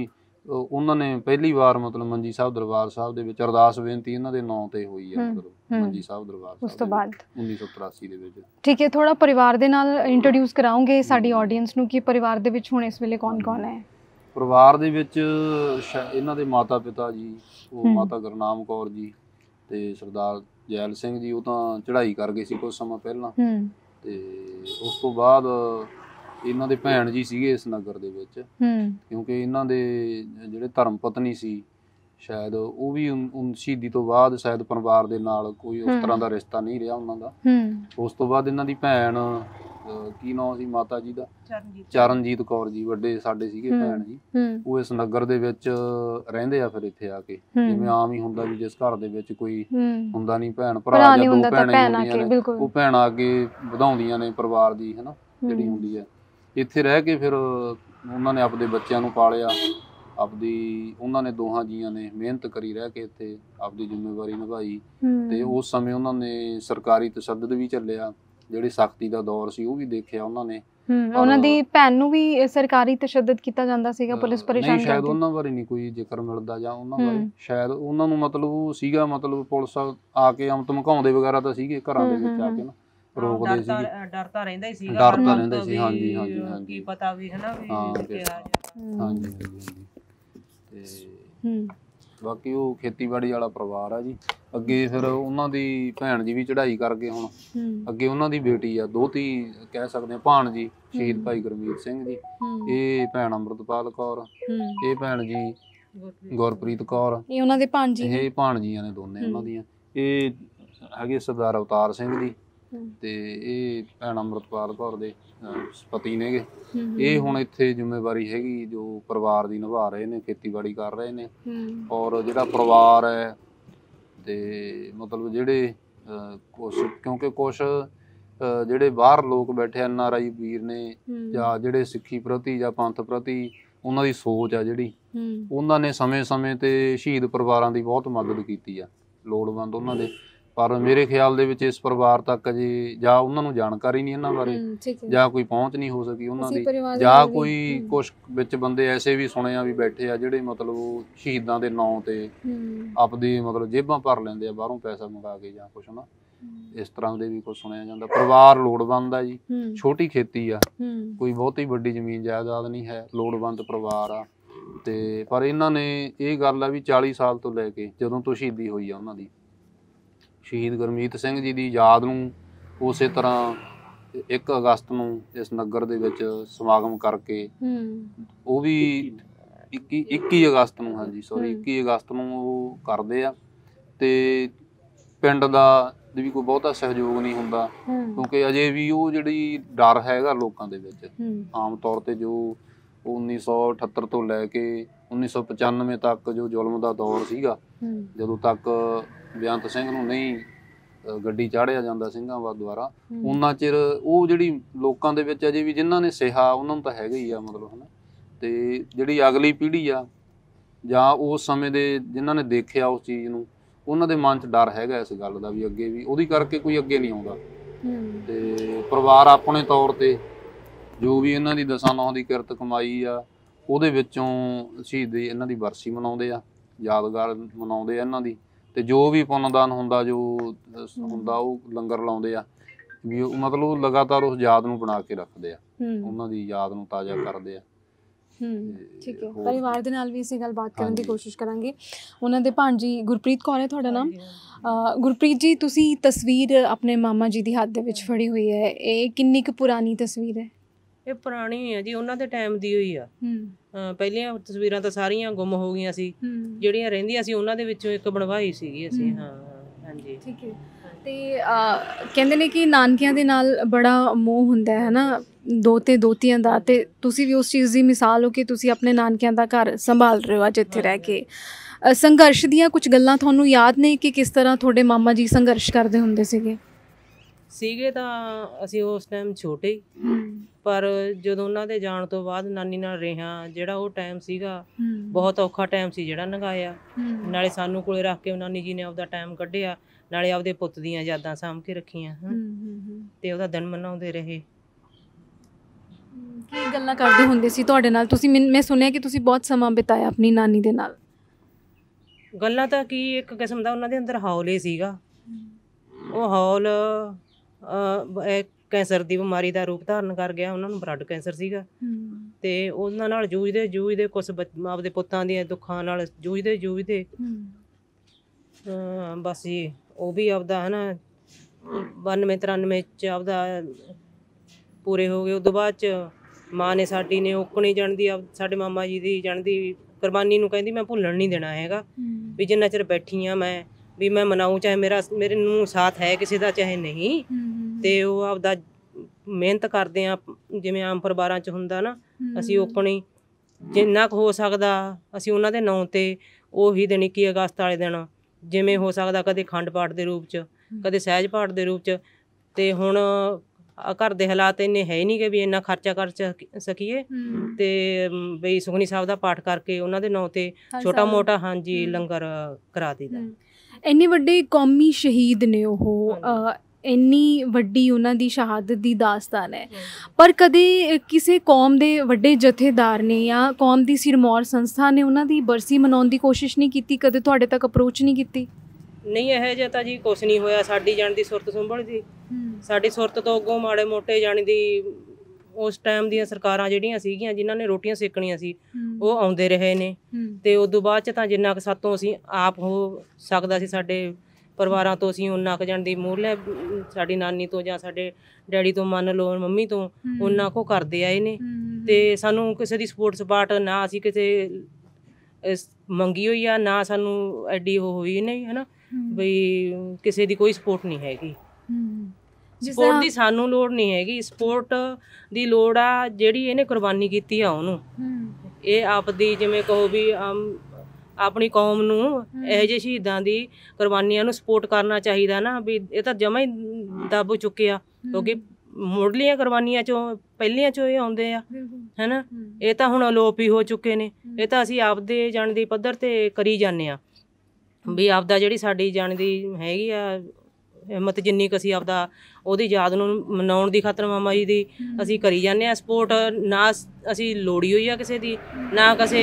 ਉਹ- ਉਹਨਾਂ ਨੇ ਪਹਿਲੀ ਵਾਰ ਮਤਲਬ ਮੰਜੀ ਸਾਹਿਬ ਦਰਬਾਰ ਸਾਹਿਬ ਦੇ ਵਿੱਚ ਅਰਦਾਸ ਬੇਨਤੀ ਇਹਨਾਂ ਦੇ ਨਾਂ ਤੇ ਹੋਈ ਆ, ਮਤਲਬ ਮੰਜੀ ਸਾਹਿਬ ਦਰਬਾਰ ਉਸ ਸਾਹਿਬ ਤੋਂ ਦੇ ਬਾਅਦ ਵਿੱਚ ਉੱਨੀ ਸੌ ਤਰਾਸੀ ਦੇ ਵਿੱਚ। ਠੀਕ ਹੈ, ਥੋੜਾ ਪਰਿਵਾਰ ਦੇ ਨਾਲ ਇੰਟਰੋਡਿਊਸ ਕਰਾਉਂਗੇ ਸਾਡੀ ਆਡੀਅנס ਨੂੰ ਕਿ ਪਰਿਵਾਰ ਦੇ ਵਿੱਚ ਹੁਣ ਇਸ ਵੇਲੇ ਕੌਣ ਕੌਣ ਹੈ? ਪਰਿਵਾਰ ਦੇ ਵਿੱਚ ਸ਼ਾ- ਇਹਨਾਂ ਦੇ ਮਾਤਾ ਪਿਤਾ ਜੀ, ਉਹ ਹਮ। ਮਾਤਾ ਗੁਰਨਾਮ ਕੌਰ ਜੀ ਤੇ ਸਰਦਾਰ ਜੈਲ ਸਿੰਘ ਜੀ, ਉਹ ਤਾਂ ਚੜ੍ਹਾਈ ਕਰ ਗਏ ਸੀ ਕੁਝ ਸਮਾਂ ਪਹਿਲਾਂ। ਹੂੰ ਤੇ ਉਸ ਤੋਂ ਬਾਅਦ ਇਹਨਾਂ ਦੇ ਭੈਣ ਜੀ ਸੀਗੇ ਇਸ ਨਗਰ ਦੇ ਵਿੱਚ, ਹੂੰ ਕਿਉਂਕਿ ਇਹਨਾਂ ਦੇ ਜਿਹੜੇ ਧਰਮ ਪਤਨੀ ਸੀ ਸ਼ਾਇਦ ਉਹ ਵੀ ਉਨ- ਉਨ ਸ਼ਹੀਦੀ ਤੋਂ ਬਾਅਦ ਸ਼ਾਇਦ ਪਰਿਵਾਰ ਦੇ ਨਾਲ ਕੋਈ ਉਸ ਤਰ੍ਹਾਂ ਦਾ ਰਿਸ਼ਤਾ ਨਹੀਂ ਰਿਹਾ ਉਹਨਾਂ ਦਾ। ਹੂੰ ਉਸ ਤੋਂ ਬਾਅਦ ਇਹਨਾਂ ਦੀ ਭੈਣ ਅਹ, ਕੀ ਨਾਂ ਸੀ ਮਾਤਾ ਜੀ ਦਾ? ਚਰਨਜੀਤ ਚਰਨਜੀਤ ਕੌਰ ਜੀ, ਵੱਡੇ ਸਾਡੇ ਸੀਗੇ ਹਮ। ਭੈਣ ਜੀ। ਹੂੰ ਉਹ ਇਸ ਨਗਰ ਦੇ ਵਿੱਚ ਰਹਿੰਦੇ ਆ ਫਿਰ ਇੱਥੇ ਆ ਕੇ, ਹਮ। ਜਿਵੇਂ ਆਮ ਹੀ ਹੁੰਦਾ ਵੀ ਜਿਸ ਘਰ ਦੇ ਵਿੱਚ ਕੋਈ ਹੂੰ ਹੁੰਦਾ ਨਹੀਂ ਭੈਣ ਭਰਾ ਭਰਾ ਨਹੀਂ ਜਾਂ ਦੋ ਹੁੰਦਾ ਤਾਂ ਭੈਣਾਂ ਹੀ ਭੈਣ ਆ ਹੁੰਦੀਆਂ ਕੇ, ਨੇ, ਬਿਲਕੁਲ। ਉਹ ਭੈਣਾਂ ਅੱਗੇ ਵਧਾਉਂਦੀਆਂ ਨੇ ਪਰਿਵਾਰ ਦੀ, ਹਨਾ, ਜਿਹੜੀ ਹਮ। ਹੁੰਦੀ ਹੈ। ਇੱਥੇ ਰਹਿ ਕੇ ਫਿਰ ਉਹਨਾਂ ਨੇ ਆਪਦੇ ਬੱਚਿਆਂ ਨੂੰ ਪਾਲਿਆ, ਆਪਦੀ ਉਹਨਾਂ ਨੇ ਦੋਹਾਂ ਜੀਆਂ ਨੇ ਮਿਹਨਤ ਕਰੀ ਰਹਿ ਕੇ ਇੱਥੇ ਆਪਦੀ ਜ਼ਿੰਮੇਵਾਰੀ ਨਿਭਾਈ। ਹੂੰ ਤੇ ਉਸ ਸਮੇਂ ਉਹਨਾਂ ਨੇ ਸਰਕਾਰੀ ਤਸ਼ੱਦਦ ਵੀ ਚੱਲਿਆ, ਜਿਹੜੀ ਸਖਤੀ ਦਾ ਦੌਰ ਸੀ ਉਹ ਵੀ ਦੇਖਿਆ ਉਹਨਾਂ ਨੇ। ਹੂੰ ਉਹਨਾਂ ਦੀ ਭੈਣ ਨੂੰ ਵੀ ਸਰਕਾਰੀ ਤਸ਼ੱਦਦ ਕੀਤਾ ਜਾਂਦਾ ਸੀਗਾ, ਪੁਲਿਸ ਅਹ ਪਰੇਸ਼ਾਨ ਨਹੀਂ, ਸ਼ਾਇਦ ਕਰਦੀ। ਉਹਨਾਂ ਬਾਰੇ ਨਹੀਂ ਕੋਈ ਜ਼ਿਕਰ ਮਿਲਦਾ ਜਾਂ ਉਹਨਾਂ ਹਮ। ਬਾਰੇ ਸ਼ਾਇਦ ਉਹਨਾਂ ਨੂੰ ਮਤਲਬ ਉਹ ਸੀਗਾ, ਮਤਲਬ ਪੁਲਿਸ ਆ ਕੇ ਆਮ ਧਮਕਾਉਂਦੇ ਵਗੈਰਾ ਤਾਂ ਸੀਗੇ ਘਰਾਂ ਦੇ ਵਿੱਚ ਆ ਕੇ ਨਾ, ਰੋਕਦੇ ਡਰ ਤਾਂ ਸੀਗੇ। ਡਰ ਤਾਂ ਰਹਿੰਦਾ ਹੀ ਸੀਗਾ, ਡਰ ਪਰ ਤਾਂ ਹੁਣ ਰਹਿੰਦਾ ਤਾਂ ਸੀ, ਵੀ ਹਾਂਜੀ, ਹਾਂਜੀ, ਹਾਂਜੀ। ਕੀ ਪਤਾ ਵੀ ਹਨਾ ਵੀ ਹਾਂ, ਕਿਹਾ ਜਾ ਹੂੰ ਹਾਂਜੀ ਹਾਂਜੀ ਹਾਂਜੀ। ਤੇ ਹੂੰ ਬਾਕੀ ਉਹ ਖੇਤੀਬਾੜੀ ਵਾਲਾ ਪਰਿਵਾਰ ਆ ਜੀ। ਅੱਗੇ ਫਿਰ ਉਹਨਾਂ ਦੀ ਭੈਣ ਜੀ ਵੀ ਚੜ੍ਹਾਈ ਕਰ ਗਏ। ਹੁਣ ਹੂੰ ਅੱਗੇ ਉਹਨਾਂ ਦੀ ਬੇਟੀ ਆ, ਦੋਹਤੀ ਕਹਿ ਸਕਦੇ ਆ, ਭਾਣ ਜੀ ਸ਼ਹੀਦ ਭਾਈ ਗੁਰਮੀਤ ਸਿੰਘ ਜੀ, ਹੂੰ ਇਹ ਭੈਣ ਅੰਮ੍ਰਿਤਪਾਲ ਕੌਰ, ਹੂੰ ਇਹ ਭੈਣ ਜੀ ਗੁਰਪ੍ਰੀਤ ਗੁਰਪ੍ਰੀਤ ਕੌਰ, ਇਹ ਉਹਨਾਂ ਦੇ ਭਾਂਜੀ ਨੇ। ਇਹ ਭਾਣਜੀਆਂ ਨੇ ਦੋਨੇ ਉਹਨਾਂ ਹਮ। ਦੀਆਂ। ਇਹ ਹੈਗੇ ਸਰਦਾਰ ਅਵਤਾਰ ਸਿੰਘ ਜੀ, ਹਮ। ਤੇ ਇਹ ਭੈਣ ਅੰਮ੍ਰਿਤਪਾਲ ਕੌਰ ਦੇ ਅਹ, ਪਤੀ ਨੇਗੇ। ਹੂੰ ਇਹ ਹੁਣ ਇੱਥੇ ਜ਼ਿੰਮੇਵਾਰੀ ਹੈਗੀ ਜੋ ਪਰਿਵਾਰ ਦੀ ਨਿਭਾ ਰਹੇ ਨੇ, ਖੇਤੀਬਾੜੀ ਕਰ ਰਹੇ ਨੇ। ਹੂੰ ਔਰ ਜਿਹੜਾ ਪਰਿਵਾਰ ਹੈ ਤੇ ਮਤਲਬ ਜਿਹੜੇ ਅਹ, ਕੁਛ ਕਿਉਂਕਿ ਕੁਛ ਅਹ, ਜਿਹੜੇ ਬਾਹਰ ਲੋਕ ਬੈਠੇ ਐਨ ਆਰ ਆਈ ਵੀਰ ਨੇ, ਹੂੰ ਜਾਂ ਜਿਹੜੇ ਸਿੱਖੀ ਪ੍ਰਤੀ ਜਾਂ ਪੰਥ ਪ੍ਰਤੀ ਉਹਨਾਂ ਦੀ ਸੋਚ ਆ ਜਿਹੜੀ, ਹੂੰ ਉਹਨਾਂ ਨੇ ਸਮੇਂ-ਸਮੇਂ ਤੇ ਸ਼ਹੀਦ ਪਰਿਵਾਰਾਂ ਦੀ ਬਹੁਤ ਮਦਦ ਕੀਤੀ ਆ, ਲੋੜਵੰਦ ਉਹਨਾਂ ਦੇ। ਪਰ ਮੇਰੇ ਖਿਆਲ ਦੇ ਵਿੱਚ ਇਸ ਪਰਿਵਾਰ ਤੱਕ ਅਜੇ ਜਾਂ ਉਹਨਾਂ ਨੂੰ ਜਾਣਕਾਰੀ ਨਹੀਂ ਇਹਨਾਂ ਬਾਰੇ, ਹੂੰ ਠੀਕ ਹੈ। ਜਾਂ ਕੋਈ ਪਹੁੰਚ ਨਹੀਂ ਹੋ ਸਕੀ ਉਹਨਾਂ ਅਸੀਂ ਦੀ, ਪਰਿਵਾਰ ਦੇ ਜਾਂ ਨਾਲ ਵੀ- ਕੋਈ ਹੂੰ। ਕੁਝ ਵਿੱਚ ਬੰਦੇ ਐਸੇ ਵੀ ਸੁਣੇ ਆ ਵੀ ਬੈਠੇ ਆ ਜਿਹੜੇ ਮਤਲਬ ਉਹ ਸ਼ਹੀਦਾਂ ਦੇ ਨਾਂ ਤੇ ਹੂੰ ਆਪਦੀ ਮਤਲਬ ਜੇਬਾਂ ਭਰ ਲੈਂਦੇ ਆ ਬਾਹਰੋਂ ਪੈਸਾ ਮੰਗਾ ਕੇ ਜਾਂ ਕੁਛ ਨਾ, ਇਸ ਤਰ੍ਹਾਂ ਦੇ ਵੀ ਕੁਝ ਸੁਣਿਆ ਜਾਂਦਾ। ਪਰਿਵਾਰ ਲੋੜਵੰਦ ਆ ਜੀ, ਹੂੰ ਛੋਟੀ ਖੇਤੀ ਆ, ਹੂੰ ਕੋਈ ਬਹੁਤੀ ਵੱਡੀ ਜ਼ਮੀਨ ਜਾਇਦਾਦ ਨਹੀਂ ਹੈ, ਲੋੜਵੰਦ ਪਰਿਵਾਰ ਆ। ਤੇ ਪਰ ਇਹਨਾਂ ਨੇ ਇਹ ਗੱਲ ਆ ਵੀ ਚਾਲੀ ਸਾਲ ਤੋਂ ਲੈ ਕੇ ਜਦੋਂ ਤੋਂ ਸ਼ਹੀਦੀ ਹੋਈ ਆ ਉਹਨਾਂ ਦੀ, ਸ਼ਹੀਦ ਗੁਰਮੀਤ ਸਿੰਘ ਜੀ ਦੀ ਯਾਦ ਨੂੰ ਉਸੇ ਤਰ੍ਹਾਂ ਇੱਕ ਅਗਸਤ ਨੂੰ ਇਸ ਨਗਰ ਦੇ ਵਿੱਚ ਸਮਾਗਮ ਕਰਕੇ, ਹੂੰ ਉਹ ਵੀ ਇੱਕੀ ਇੱਕੀ ਅਗਸਤ ਨੂੰ, ਹਾਂਜੀ ਸੌਰੀ ਹਮ। ਇੱਕੀ ਅਗਸਤ ਨੂੰ ਉਹ ਕਰਦੇ ਆ। ਤੇ ਪਿੰਡ ਦਾ ਵੀ ਕੋਈ ਬਹੁਤਾ ਸਹਿਯੋਗ ਨਹੀਂ ਹੁੰਦਾ, ਹੂੰ ਕਿਉਂਕਿ ਅਜੇ ਵੀ ਉਹ ਜਿਹੜੀ ਡਰ ਹੈਗਾ ਲੋਕਾਂ ਦੇ ਵਿੱਚ। ਹੂੰ ਆਮ ਤੌਰ ਤੇ ਜੋ ਉੱਨੀ ਸੌ ਅਠੱਤਰ ਤੋਂ ਲੈ ਕੇ ਉੱਨੀ ਸੌ ਪਚਾਨਵੇਂ ਤੱਕ ਜੋ ਜ਼ੁਲਮ ਦਾ ਦੌਰ ਸੀਗਾ, ਹੂੰ ਜਦੋਂ ਤੱਕ ਬੇਅੰਤ ਸਿੰਘ ਨੂੰ ਨਹੀਂ ਅ, ਗੱਡੀ ਚਾੜਿਆ ਜਾਂਦਾ ਸਿੰਘਾਂ ਵਾ ਦੁਆਰਾ, ਹੂੰ। ਉਹਨਾਂ ਚਿਰ ਉਹ ਜਿਹੜੀ ਲੋਕਾਂ ਦੇ ਵਿੱਚ ਅਜੇ ਵੀ ਜਿਨ੍ਹਾਂ ਨੇ ਸਿਹਾ ਉਹਨਾਂ ਨੂੰ ਤਾਂ ਹੈਗਾ ਹੀ ਆ ਮਤਲਬ, ਹਨਾ। ਤੇ ਜਿਹੜੀ ਅਗਲੀ ਪੀੜ੍ਹੀ ਆ ਜਾਂ ਉਸ ਸਮੇਂ ਦੇ ਜਿਨ੍ਹਾਂ ਨੇ ਦੇਖਿਆ ਉਸ ਚੀਜ਼ ਨੂੰ, ਉਹਨਾਂ ਦੇ ਮਨ 'ਚ ਡਰ ਹੈਗਾ ਇਸ ਗੱਲ ਦਾ ਵੀ ਅੱਗੇ ਵੀ ਉਹਦੀ ਕਰਕੇ ਕੋਈ ਅੱਗੇ ਨਹੀਂ ਆਉਂਦਾ। ਹੂੰ ਤੇ ਪਰਿਵਾਰ ਆਪਣੇ ਤੌਰ ਤੇ ਜੋ ਵੀ ਇਹਨਾਂ ਦੀ ਦਸਾਂ ਨੌਂ ਦੀ ਕਿਰਤ ਕਮਾਈ ਆ, ਉਹਦੇ ਵਿੱਚੋਂ ਸ਼ਹੀਦੀ ਇਹਨਾਂ ਦੀ ਬਰਸੀ ਮਨਾਉਂਦੇ ਆ, ਯਾਦਗਾਰ ਮਨਾਉਂਦੇ ਆ ਇਹਨਾਂ ਦੀ। ਤੇ ਜੋ ਵੀ ਪੁੰਨਦਾਨ ਹੁੰਦਾ, ਜੋ ਅਹ ਹੁੰਦਾ, ਉਹ ਲੰਗਰ ਲਾਉਂਦੇ ਆ ਵੀ ਉਹ ਮਤਲਬ ਲਗਾਤਾਰ ਉਸ ਯਾਦ ਨੂੰ ਬਣਾ ਕੇ ਰੱਖਦੇ ਆ, ਹੂੰ ਉਹਨਾਂ ਦੀ ਯਾਦ ਨੂੰ ਤਾਜ਼ਾ ਕਰਦੇ ਆ। ਹੂੰ ਠੀਕ ਹੈ। ਹੋਰ- ਪਰਿਵਾਰ ਦੇ ਨਾਲ ਵੀ ਅਸੀਂ ਗੱਲਬਾਤ ਕਰਨ ਦੀ ਹਾਂਜੀ। ਕੋਸ਼ਿਸ਼ ਕਰਾਂਗੇ। ਉਹਨਾਂ ਦੇ ਭਾਂਜੀ ਗੁਰਪ੍ਰੀਤ ਕੌਰ ਹੈ ਤੁਹਾਡਾ ਨਾਮ? ਹਾਂਜੀ, ਹਾਂਜੀ। ਅ, ਗੁਰਪ੍ਰੀਤ ਜੀ, ਤੁਸੀਂ ਤਸਵੀਰ ਆਪਣੇ ਮਾਮਾ ਜੀ ਦੀ ਹੱਥ ਦੇ ਵਿੱਚ ਫੜੀ ਹੋਈ ਹੈ, ਇਹ ਕਿੰਨੀ ਕੁ ਪੁਰਾਣੀ ਤਸਵੀਰ ਹੈ? ਇਹ ਪੁਰਾਣੀ ਹੈ ਜੀ, ਉਹਨਾਂ ਦੇ ਟਾਈਮ ਦੀ ਹੋਈ ਆ। ਹੂੰ ਅਹ ਪਹਿਲੀਆਂ ਤਸਵੀਰਾਂ ਤਾਂ ਸਾਰੀਆਂ ਗੁੰਮ ਹੋ ਗਈਆਂ ਸੀ, ਹੂੰ ਜਿਹੜੀਆਂ ਰਹਿੰਦੀਆਂ ਸੀ ਉਹਨਾਂ ਦੇ ਵਿੱਚੋਂ ਇੱਕ ਬਣਵਾਈ ਸੀਗੀ ਅਸੀਂ। ਹਮ। ਹਾਂ ਹਾਂਜੀ। ਠੀਕ ਹੈ। ਤੇ ਅ, ਕਹਿੰਦੇ ਨੇ ਕਿ ਨਾਨਕਿਆਂ ਦੇ ਨਾਲ ਬੜਾ ਮੋਹ ਹੁੰਦਾ ਹੈ ਨਾ, ਦੋਤੇ ਦੋਤੀਆਂ ਦਾ, ਤੇ ਤੁਸੀਂ ਵੀ ਉਸ ਚੀਜ਼ ਦੀ ਮਿਸਾਲ ਹੋ ਕਿ ਤੁਸੀਂ ਆਪਣੇ ਨਾਨਕਿਆਂ ਦਾ ਘਰ ਸੰਭਾਲ ਰਹੇ ਹੋ ਅੱਜ ਇੱਥੇ ਰਹਿ ਕੇ। ਅ, ਸੰਘਰਸ਼ ਦੀਆਂ ਕੁਝ ਗੱਲਾਂ ਤੁਹਾਨੂੰ ਯਾਦ ਨੇ ਕਿ ਕਿਸ ਤਰ੍ਹਾਂ ਤੁਹਾਡੇ ਮਾਮਾ ਜੀ ਸੰਘਰਸ਼ ਕਰਦੇ ਹੁੰਦੇ ਸੀਗੇ? ਸੀਗੇ ਤਾਂ ਅਸੀਂ ਉਸ ਟਾਈਮ ਛੋਟੇ ਹੀ, ਪਰ ਜਦੋਂ ਉਹਨਾਂ ਦੇ ਜਾਣ ਤੋਂ ਬਾਅਦ ਨਾਨੀ ਨਾਲ ਰਿਹਾ, ਜਿਹੜਾ ਉਹ ਟਾਈਮ ਸੀਗਾ ਬਹੁਤ ਔਖਾ ਟਾਈਮ ਸੀ ਜਿਹੜਾ ਲੰਘਾਇਆ। ਨਾਲੇ ਸਾਨੂੰ ਕੋਲੇ ਰੱਖ ਕੇ ਨਾਨੀ ਜੀ ਨੇ ਆਪਦਾ ਟਾਈਮ ਕੱਢਿਆ, ਨਾਲੇ ਆਪਦੇ ਪੁੱਤ ਦੀਆਂ ਯਾਦਾਂ ਸਾਂਭ ਕੇ ਰੱਖੀਆਂ, ਹਾਂ। ਤੇ ਉਹਦਾ ਦਿਨ ਮਨਾਉਂਦੇ ਰਹੇ। ਕੀ ਗੱਲਾਂ ਕਰਦੇ ਹੁੰਦੇ ਸੀ ਤੁਹਾਡੇ ਨਾਲ? ਤੁਸੀਂ ਮੈਨ- ਮੈਂ ਸੁਣਿਆ ਕਿ ਤੁਸੀਂ ਬਹੁਤ ਸਮਾਂ ਬਿਤਾਇਆ ਆਪਣੀ ਨਾਨੀ ਦੇ ਨਾਲ। ਗੱਲਾਂ ਤਾਂ ਕੀ, ਇੱਕ ਕਿਸਮ ਦਾ ਉਹਨਾਂ ਦੇ ਅੰਦਰ ਹੌਲ ਹੀ ਸੀਗਾ। ਉਹ ਹੌਲ ਅਹ, ਇਹ ਕੈਂਸਰ ਦੀ ਬਿਮਾਰੀ ਦਾ ਰੂਪ ਧਾਰਨ ਕਰ ਗਿਆ। ਉਹਨਾਂ ਨੂੰ ਬਲੱਡ ਕੈਂਸਰ ਸੀਗਾ ਤੇ ਉਹਨਾਂ ਨਾਲ ਜੂਝਦੇ ਜੂਝਦੇ ਕੁਛ ਬੱਚ- ਆਪਦੇ ਪੁੱਤਾਂ ਦੀਆਂ ਦੁੱਖਾਂ ਨਾਲ ਜੂਝਦੇ ਜੂਝਦੇ ਅਹ, ਬਸ ਜੀ ਉਹ ਵੀ ਆਪਦਾ ਹੈ ਨਾ ਬਾਨਵੇਂ ਤਰਾਨਵੇਂ 'ਚ ਆਪਦਾ ਪੂਰੇ ਹੋ ਗਏ। ਉਦੋਂ ਬਾਅਦ 'ਚ ਮਾਂ ਨੇ ਸਾਡੀ ਨੇ ਓਕਣੀ ਜਾਣਦੀ ਆ ਸਾਡੇ ਮਾਮਾ ਜੀ ਦੀ ਜਾਣਦੀ ਕੁਰਬਾਨੀ ਨੂੰ ਕਹਿੰਦੀ ਮੈਂ ਭੁੱਲਣ ਨਹੀਂ ਦੇਣਾ ਹੈਗਾ ਵੀ ਜਿੰਨਾ ਚਿਰ ਬੈਠੀ ਆ ਮੈਂ ਵੀ ਮੈਂ ਮਨਾਊਂ, ਚਾਹੇ ਮੇਰਾ ਮੇਰੇ ਨੂੰ ਸਾਥ ਹੈ ਕਿਸੇ ਦਾ ਚਾਹੇ ਨਹੀਂ। ਤੇ ਉਹ ਆਪਦਾ ਮਿਹਨਤ ਕਰਦੇ ਆ ਜਿਵੇਂ ਆਮ ਪਰਿਵਾਰਾਂ 'ਚ ਹੁੰਦਾ ਨਾ। ਅਸੀਂ ਓਕਣੀ ਜਿੰਨਾ ਕੁ ਹੋ ਸਕਦਾ ਅਸੀਂ ਉਹਨਾਂ ਦੇ ਨਾਂ 'ਤੇ ਉਹੀ ਦਿਨ ਇੱਕੀ ਅਗਸਤ ਵਾਲੇ ਦਿਨ ਜਿਵੇਂ ਹੋ ਸਕਦਾ ਕਦੇ ਅਖੰਡ ਪਾਠ ਦੇ ਰੂਪ 'ਚ, ਕਦੇ ਸਹਿਜ ਪਾਠ ਦੇ ਰੂਪ 'ਚ। ਤੇ ਹੁਣ ਘਰ ਦੇ ਹਾਲਾਤ ਇੰਨੇ ਹੈ ਨਹੀਂ ਕਿ ਵੀ ਇੰਨਾ ਖਰਚਾ ਕਰ ਸਕ- ਸਕੀਏ ਤੇ ਬਈ ਸੁਖਮਨੀ ਸਾਹਿਬ ਦਾ ਪਾਠ ਕਰਕੇ ਉਹਨਾਂ ਦੇ ਨਾਂ 'ਤੇ ਛੋਟਾ ਮੋਟਾ ਹਾਂਜੀ ਲੰਗਰ ਕਰਾ ਦਿੱਤਾ। ਇੰਨੇ ਵੱਡੇ ਕੌਮੀ ਸ਼ਹੀਦ ਨੇ ਉਹ, ਇੰਨੀ ਵੱਡੀ ਉਹਨਾਂ ਦੀ ਸ਼ਹਾਦਤ ਦੀ ਦਾਸਤਾਨ ਹੈ, ਪਰ ਕਦੇ ਕਿਸੇ ਕੌਮ ਦੇ ਵੱਡੇ ਜਥੇਦਾਰ ਨੇ ਜਾਂ ਕੌਮ ਦੀ ਸਿਰਮੌਰ ਸੰਸਥਾ ਨੇ ਉਹਨਾਂ ਦੀ ਬਰਸੀ ਮਨਾਉਣ ਦੀ ਕੋਸ਼ਿਸ਼ ਨਹੀਂ ਕੀਤੀ? ਕਦੇ ਤੁਹਾਡੇ ਤੱਕ ਅਪਰੋਚ ਨਹੀਂ ਕੀਤੀ? ਨਹੀਂ, ਇਹੋ ਜਿਹਾ ਤਾਂ ਜੀ ਕੁਛ ਨਹੀਂ ਹੋਇਆ। ਸਾਡੀ ਜਾਣ ਦੀ ਸੁਰਤ ਸੰਭਲਦੀ, ਸਾਡੀ ਸੁਰਤ ਤੋਂ ਅੱਗੋਂ ਮਾੜੇ ਮੋਟੇ ਜਾਣ ਦੀ ਉਸ ਟਾਈਮ ਦੀਆਂ ਸਰਕਾਰਾਂ ਜਿਹੜੀਆਂ ਸੀਗੀਆਂ ਜਿਨ੍ਹਾਂ ਨੇ ਰੋਟੀਆਂ ਸੇਕਣੀਆਂ ਸੀ ਉਹ ਆਉਂਦੇ ਰਹੇ ਨੇ। ਤੇ ਉਦੋਂ ਬਾਅਦ 'ਚ ਤਾਂ ਜਿੰਨਾ ਕੁ ਸਾਤੋਂ ਅਸੀਂ ਆਪ ਹੋ ਸਕਦਾ ਸੀ ਸਾਡੇ ਪਰਿਵਾਰਾਂ ਤੋਂ ਅਸੀਂ ਉਨਾ ਕੁ ਜਾਣ ਦੀ ਮੂਹਰਲੇ ਸਾਡੀ ਨਾਨੀ ਤੋਂ ਜਾਂ ਸਾਡੇ ਡੈਡੀ ਤੋਂ ਮੰਨ ਲਓ ਮੰਮੀ ਤੋਂ ਉਨਾ ਕੁ ਕਰਦੇ ਆਏ ਨੇ। ਤੇ ਸਾਨੂੰ ਕਿਸੇ ਦੀ ਸਪੋਰਟ ਸਪਾਟ ਨਾ ਅਸੀਂ ਕਿਸੇ ਮੰਗੀ ਹੋਈ ਆ ਨਾ ਸਾਨੂੰ ਐਡੀ ਉਹ ਹੋਈ ਨਹੀਂ ਹੈ ਨਾ ਬਈ ਕਿਸੇ ਦੀ ਕੋਈ ਸਪੋਰਟ ਨਹੀਂ ਹੈਗੀ। ਸਪੋਰਟ ਦੀ ਸਾਨੂੰ ਲੋੜ ਨਹੀਂ ਹੈਗੀ, ਸਪੋਰਟ ਦੀ ਲੋੜ ਆ ਜਿਹੜੀ ਇਹਨੇ ਕੁਰਬਾਨੀ ਕੀਤੀ ਆ ਉਹਨੂੰ। ਇਹ ਆਪਦੀ ਜਿਵੇਂ ਕਹੋ ਵੀ ਆਪਣੀ ਕੌਮ ਨੂੰ ਇਹੋ ਜਿਹੇ ਸ਼ਹੀਦਾਂ ਦੀ ਕੁਰਬਾਨੀਆਂ ਨੂੰ ਸਪੋਰਟ ਕਰਨਾ ਚਾਹੀਦਾ ਨਾ ਵੀ। ਇਹ ਤਾਂ ਜਮਾਂ ਹੀ ਦੱਬ ਚੁੱਕੇ ਆ ਕਿਉਂਕਿ ਮੁੱਢਲੀਆਂ ਕੁਰਬਾਨੀਆਂ 'ਚੋਂ ਪਹਿਲੀਆਂ 'ਚੋਂ ਇਹ ਆਉਂਦੇ ਆ ਹੈ ਨਾ। ਇਹ ਤਾਂ ਹੁਣ ਅਲੋਪ ਹੀ ਹੋ ਚੁੱਕੇ ਨੇ। ਇਹ ਤਾਂ ਅਸੀਂ ਆਪਦੇ ਜਾਣ ਦੀ ਪੱਧਰ 'ਤੇ ਕਰੀ ਜਾਂਦੇ ਹਾਂ ਵੀ ਆਪਦਾ ਜਿਹੜੀ ਸਾਡੀ ਜਾਣ ਦੀ ਹੈਗੀ ਆ ਹਿੰਮਤ ਜਿੰਨੀ ਕੁ ਅਸੀਂ ਆਪਦਾ ਉਹਦੀ ਯਾਦ ਨੂੰ ਮਨਾਉਣ ਦੀ ਖਾਤਰ ਮਾਮਾ ਜੀ ਦੀ ਅਸੀਂ ਕਰੀ ਜਾਂਦੇ ਹਾਂ ਸਪੋਰਟ। ਨਾ ਅਸੀਂ ਲੋੜੀ ਹੋਈ ਆ ਕਿਸੇ ਦੀ ਨਾ ਕਿਸੇ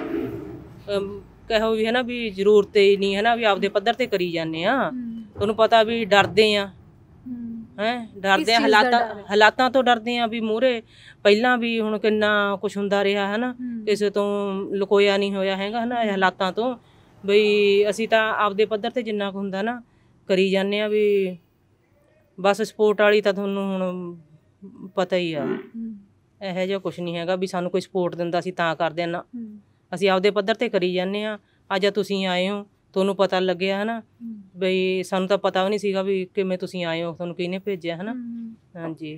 ਕਹੋ ਵੀ ਹੈ ਨਾ ਵੀ ਜ਼ਰੂਰਤ ਹੀ ਨਹੀਂ ਹੈ ਨਾ ਵੀ ਆਪਦੇ ਪੱਧਰ 'ਤੇ ਕਰੀ ਜਾਂਦੇ ਹਾਂ। ਤੁਹਾਨੂੰ ਪਤਾ ਵੀ ਡਰਦੇ ਆ ਹੈਂ ਡਰਦੇ ਆ ਹਾਲਾਤਾਂ ਹਾਲਾਤਾਂ ਤੋਂ ਡਰਦੇ ਆ ਵੀ ਮੂਹਰੇ ਪਹਿਲਾਂ ਵੀ ਹੁਣ ਕਿੰਨਾ ਕੁਛ ਹੁੰਦਾ ਰਿਹਾ ਹੈ ਨਾ ਕਿਸੇ ਤੋਂ ਲੁਕੋਇਆ ਨਹੀਂ ਹੋਇਆ ਹੈਗਾ ਹੈ ਨਾ ਹਾਲਾਤਾਂ ਤੋਂ। ਬਈ ਅਸੀਂ ਤਾਂ ਆਪਦੇ ਪੱਧਰ 'ਤੇ ਜਿੰਨਾ ਕੁ ਹੁੰਦਾ ਨਾ ਕਰੀ ਜਾਂਦੇ ਹਾਂ ਵੀ ਬਸ ਸਪੋਰਟ ਵਾਲੀ ਤਾਂ ਤੁਹਾਨੂੰ ਹੁਣ ਪਤਾ ਹੀ ਆ ਇਹੋ ਜਿਹਾ ਕੁਛ ਨਹੀਂ ਹੈਗਾ ਵੀ ਸਾਨੂੰ ਕੋਈ ਸਪੋਰਟ ਦਿੰਦਾ ਅਸੀਂ ਤਾਂ ਕਰਦੇ ਹਾਂ ਨਾ। ਅਸੀਂ ਆਪਦੇ ਪੱਧਰ 'ਤੇ ਕਰੀ ਜਾਂਦੇ ਹਾਂ। ਅੱਜ ਤੁਸੀਂ ਆਏ ਹੋ ਤੁਹਾਨੂੰ ਪਤਾ ਲੱਗਿਆ ਹੈ ਨਾ ਬਈ ਸਾਨੂੰ ਤਾਂ ਪਤਾ ਵੀ ਨਹੀਂ ਸੀਗਾ ਵੀ ਕਿਵੇਂ ਤੁਸੀਂ ਆਏ ਹੋ ਤੁਹਾਨੂੰ ਕਿਹਨੇ ਭੇਜਿਆ ਹੈ ਨਾ। ਹਾਂਜੀ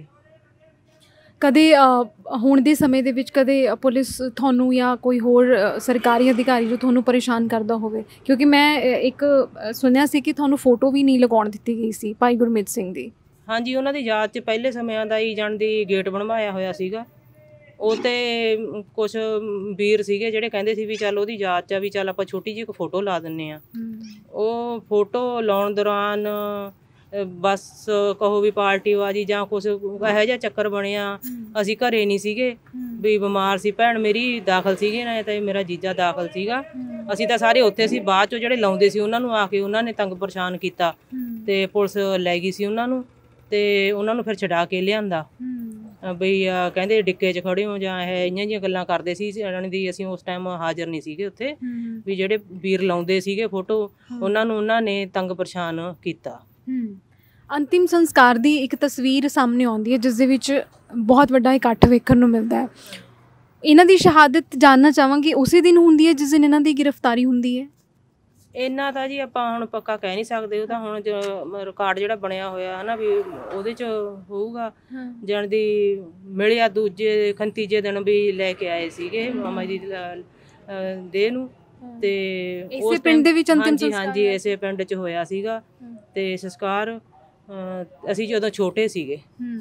ਕਦੇ ਹੁਣ ਦੇ ਸਮੇਂ ਦੇ ਵਿੱਚ ਕਦੇ ਪੁਲਿਸ ਤੁਹਾਨੂੰ ਜਾਂ ਕੋਈ ਹੋਰ ਸਰਕਾਰੀ ਅਧਿਕਾਰੀ ਜੋ ਤੁਹਾਨੂੰ ਪਰੇਸ਼ਾਨ ਕਰਦਾ ਹੋਵੇ? ਕਿਉਂਕਿ ਮੈਂ ਇੱਕ ਸੁਣਿਆ ਸੀ ਕਿ ਤੁਹਾਨੂੰ ਫੋਟੋ ਵੀ ਨਹੀਂ ਲਗਾਉਣ ਦਿੱਤੀ ਗਈ ਸੀ ਭਾਈ ਗੁਰਮੀਤ ਸਿੰਘ ਦੀ। ਹਾਂਜੀ ਉਹਨਾਂ ਦੀ ਯਾਦ 'ਚ ਪਹਿਲੇ ਸਮਿਆਂ ਦਾ ਹੀ ਜਾਣ ਦੀ ਗੇਟ ਬਣਵਾਇਆ ਹੋਇਆ ਸੀਗਾ। ਉਹ 'ਤੇ ਕੁਛ ਵੀਰ ਸੀਗੇ ਜਿਹੜੇ ਕਹਿੰਦੇ ਸੀ ਵੀ ਚੱਲ ਉਹਦੀ ਯਾਦ 'ਚ ਆ ਵੀ ਚੱਲ ਆਪਾਂ ਛੋਟੀ ਜਿਹੀ ਇੱਕ ਫੋਟੋ ਲਾ ਦਿੰਦੇ ਹਾਂ। ਉਹ ਫੋਟੋ ਲਾਉਣ ਦੌਰਾਨ ਬਸ ਕਹੋ ਵੀ ਪਾਰਟੀਬਾਜ਼ੀ ਜਾਂ ਕੁਛ ਇਹੋ ਜਿਹਾ ਚੱਕਰ ਬਣਿਆ। ਅਸੀਂ ਘਰੇ ਨਹੀਂ ਸੀਗੇ ਵੀ ਬਿਮਾਰ ਸੀ ਭੈਣ ਮੇਰੀ ਦਾਖਲ ਸੀਗੀ ਨਾ ਤੇ ਮੇਰਾ ਜੀਜਾ ਦਾਖਲ ਸੀਗਾ। ਅਸੀਂ ਤਾਂ ਸਾਰੇ ਉੱਥੇ ਸੀ। ਬਾਅਦ 'ਚੋਂ ਜਿਹੜੇ ਲਾਉਂਦੇ ਸੀ ਉਹਨਾਂ ਨੂੰ ਆ ਕੇ ਉਹਨਾਂ ਨੇ ਤੰਗ ਪਰੇਸ਼ਾਨ ਕੀਤਾ ਤੇ ਪੁਲਿਸ ਲੈ ਗਈ ਸੀ ਉਹਨਾਂ ਨੂੰ ਤੇ ਉਹਨਾਂ ਨੂੰ ਫਿਰ ਛਡਾ ਕੇ ਲਿਆਂਦਾ ਬਈ ਕਹਿੰਦੇ ਡਿੱਕੇ 'ਚ ਖੜੇ ਹੋ ਜਾਂ ਇਹ ਇਹੀਆਂ ਜਿਹੀਆਂ ਗੱਲਾਂ ਕਰਦੇ ਸੀ ਜਾਣੀ ਦੀ। ਅਸੀਂ ਉਸ ਟਾਈਮ ਹਾਜ਼ਰ ਨਹੀਂ ਸੀਗੇ ਉੱਥੇ ਵੀ ਜਿਹੜੇ ਵੀਰ ਲਾਉਂਦੇ ਸੀਗੇ ਫੋਟੋ ਉਹਨਾਂ ਨੂੰ ਉਹਨਾਂ ਨੇ ਤੰਗ ਪਰੇਸ਼ਾਨ ਕੀਤਾ। ਅੰਤਿਮ ਸੰਸਕਾਰ ਦੀ ਇੱਕ ਤਸਵੀਰ ਸਾਹਮਣੇ ਆਉਂਦੀ ਹੈ ਜਿਸ ਦੇ ਵਿੱਚ ਬਹੁਤ ਵੱਡਾ ਇਕੱਠ ਵੇਖਣ ਨੂੰ ਮਿਲਦਾ ਹੈ। ਇਹਨਾਂ ਦੀ ਸ਼ਹਾਦਤ ਜਾਣਨਾ ਚਾਹਾਂਗੀ ਉਸੇ ਦਿਨ ਹੁੰਦੀ ਹੈ ਜਿਸ ਦਿਨ ਇਹਨਾਂ ਦੀ ਗ੍ਰਿਫਤਾਰੀ ਹੁੰਦੀ ਹੈ? ਇੰਨਾ ਤਾਂ ਜੀ ਆਪਾਂ ਹੁਣ ਪੱਕਾ ਕਹਿ ਨਹੀਂ ਸਕਦੇ। ਉਹ ਤਾਂ ਹੁਣ ਰਿਕਾਰਡ ਜਿਹੜਾ ਬਣਿਆ ਹੋਇਆ ਹੈ ਨਾ ਵੀ ਉਹਦੇ 'ਚ ਹੋਊਗਾ ਜਾਣ ਦੀ ਮਿਲਿਆ ਦੂਜੇ ਖੰਤੀਜੇ ਦਿਨ ਵੀ ਲੈ ਕੇ ਆਏ ਸੀਗੇ ਮਾਮਾ ਜੀ ਦੀ ਦੇਹ ਨੂੰ ਤੇ ਇਸੇ ਪਿੰਡ ਦੇ ਵਿੱਚ ਅੰਤਿਮ ਸੰਸਕਾਰ? ਹਾਂਜੀ ਇਸੇ ਪਿੰਡ 'ਚ ਹੋਇਆ ਸੀਗਾ ਤੇ ਸੰਸਕਾਰ ਅਸੀਂ ਜਦੋਂ ਛੋਟੇ ਸੀਗੇ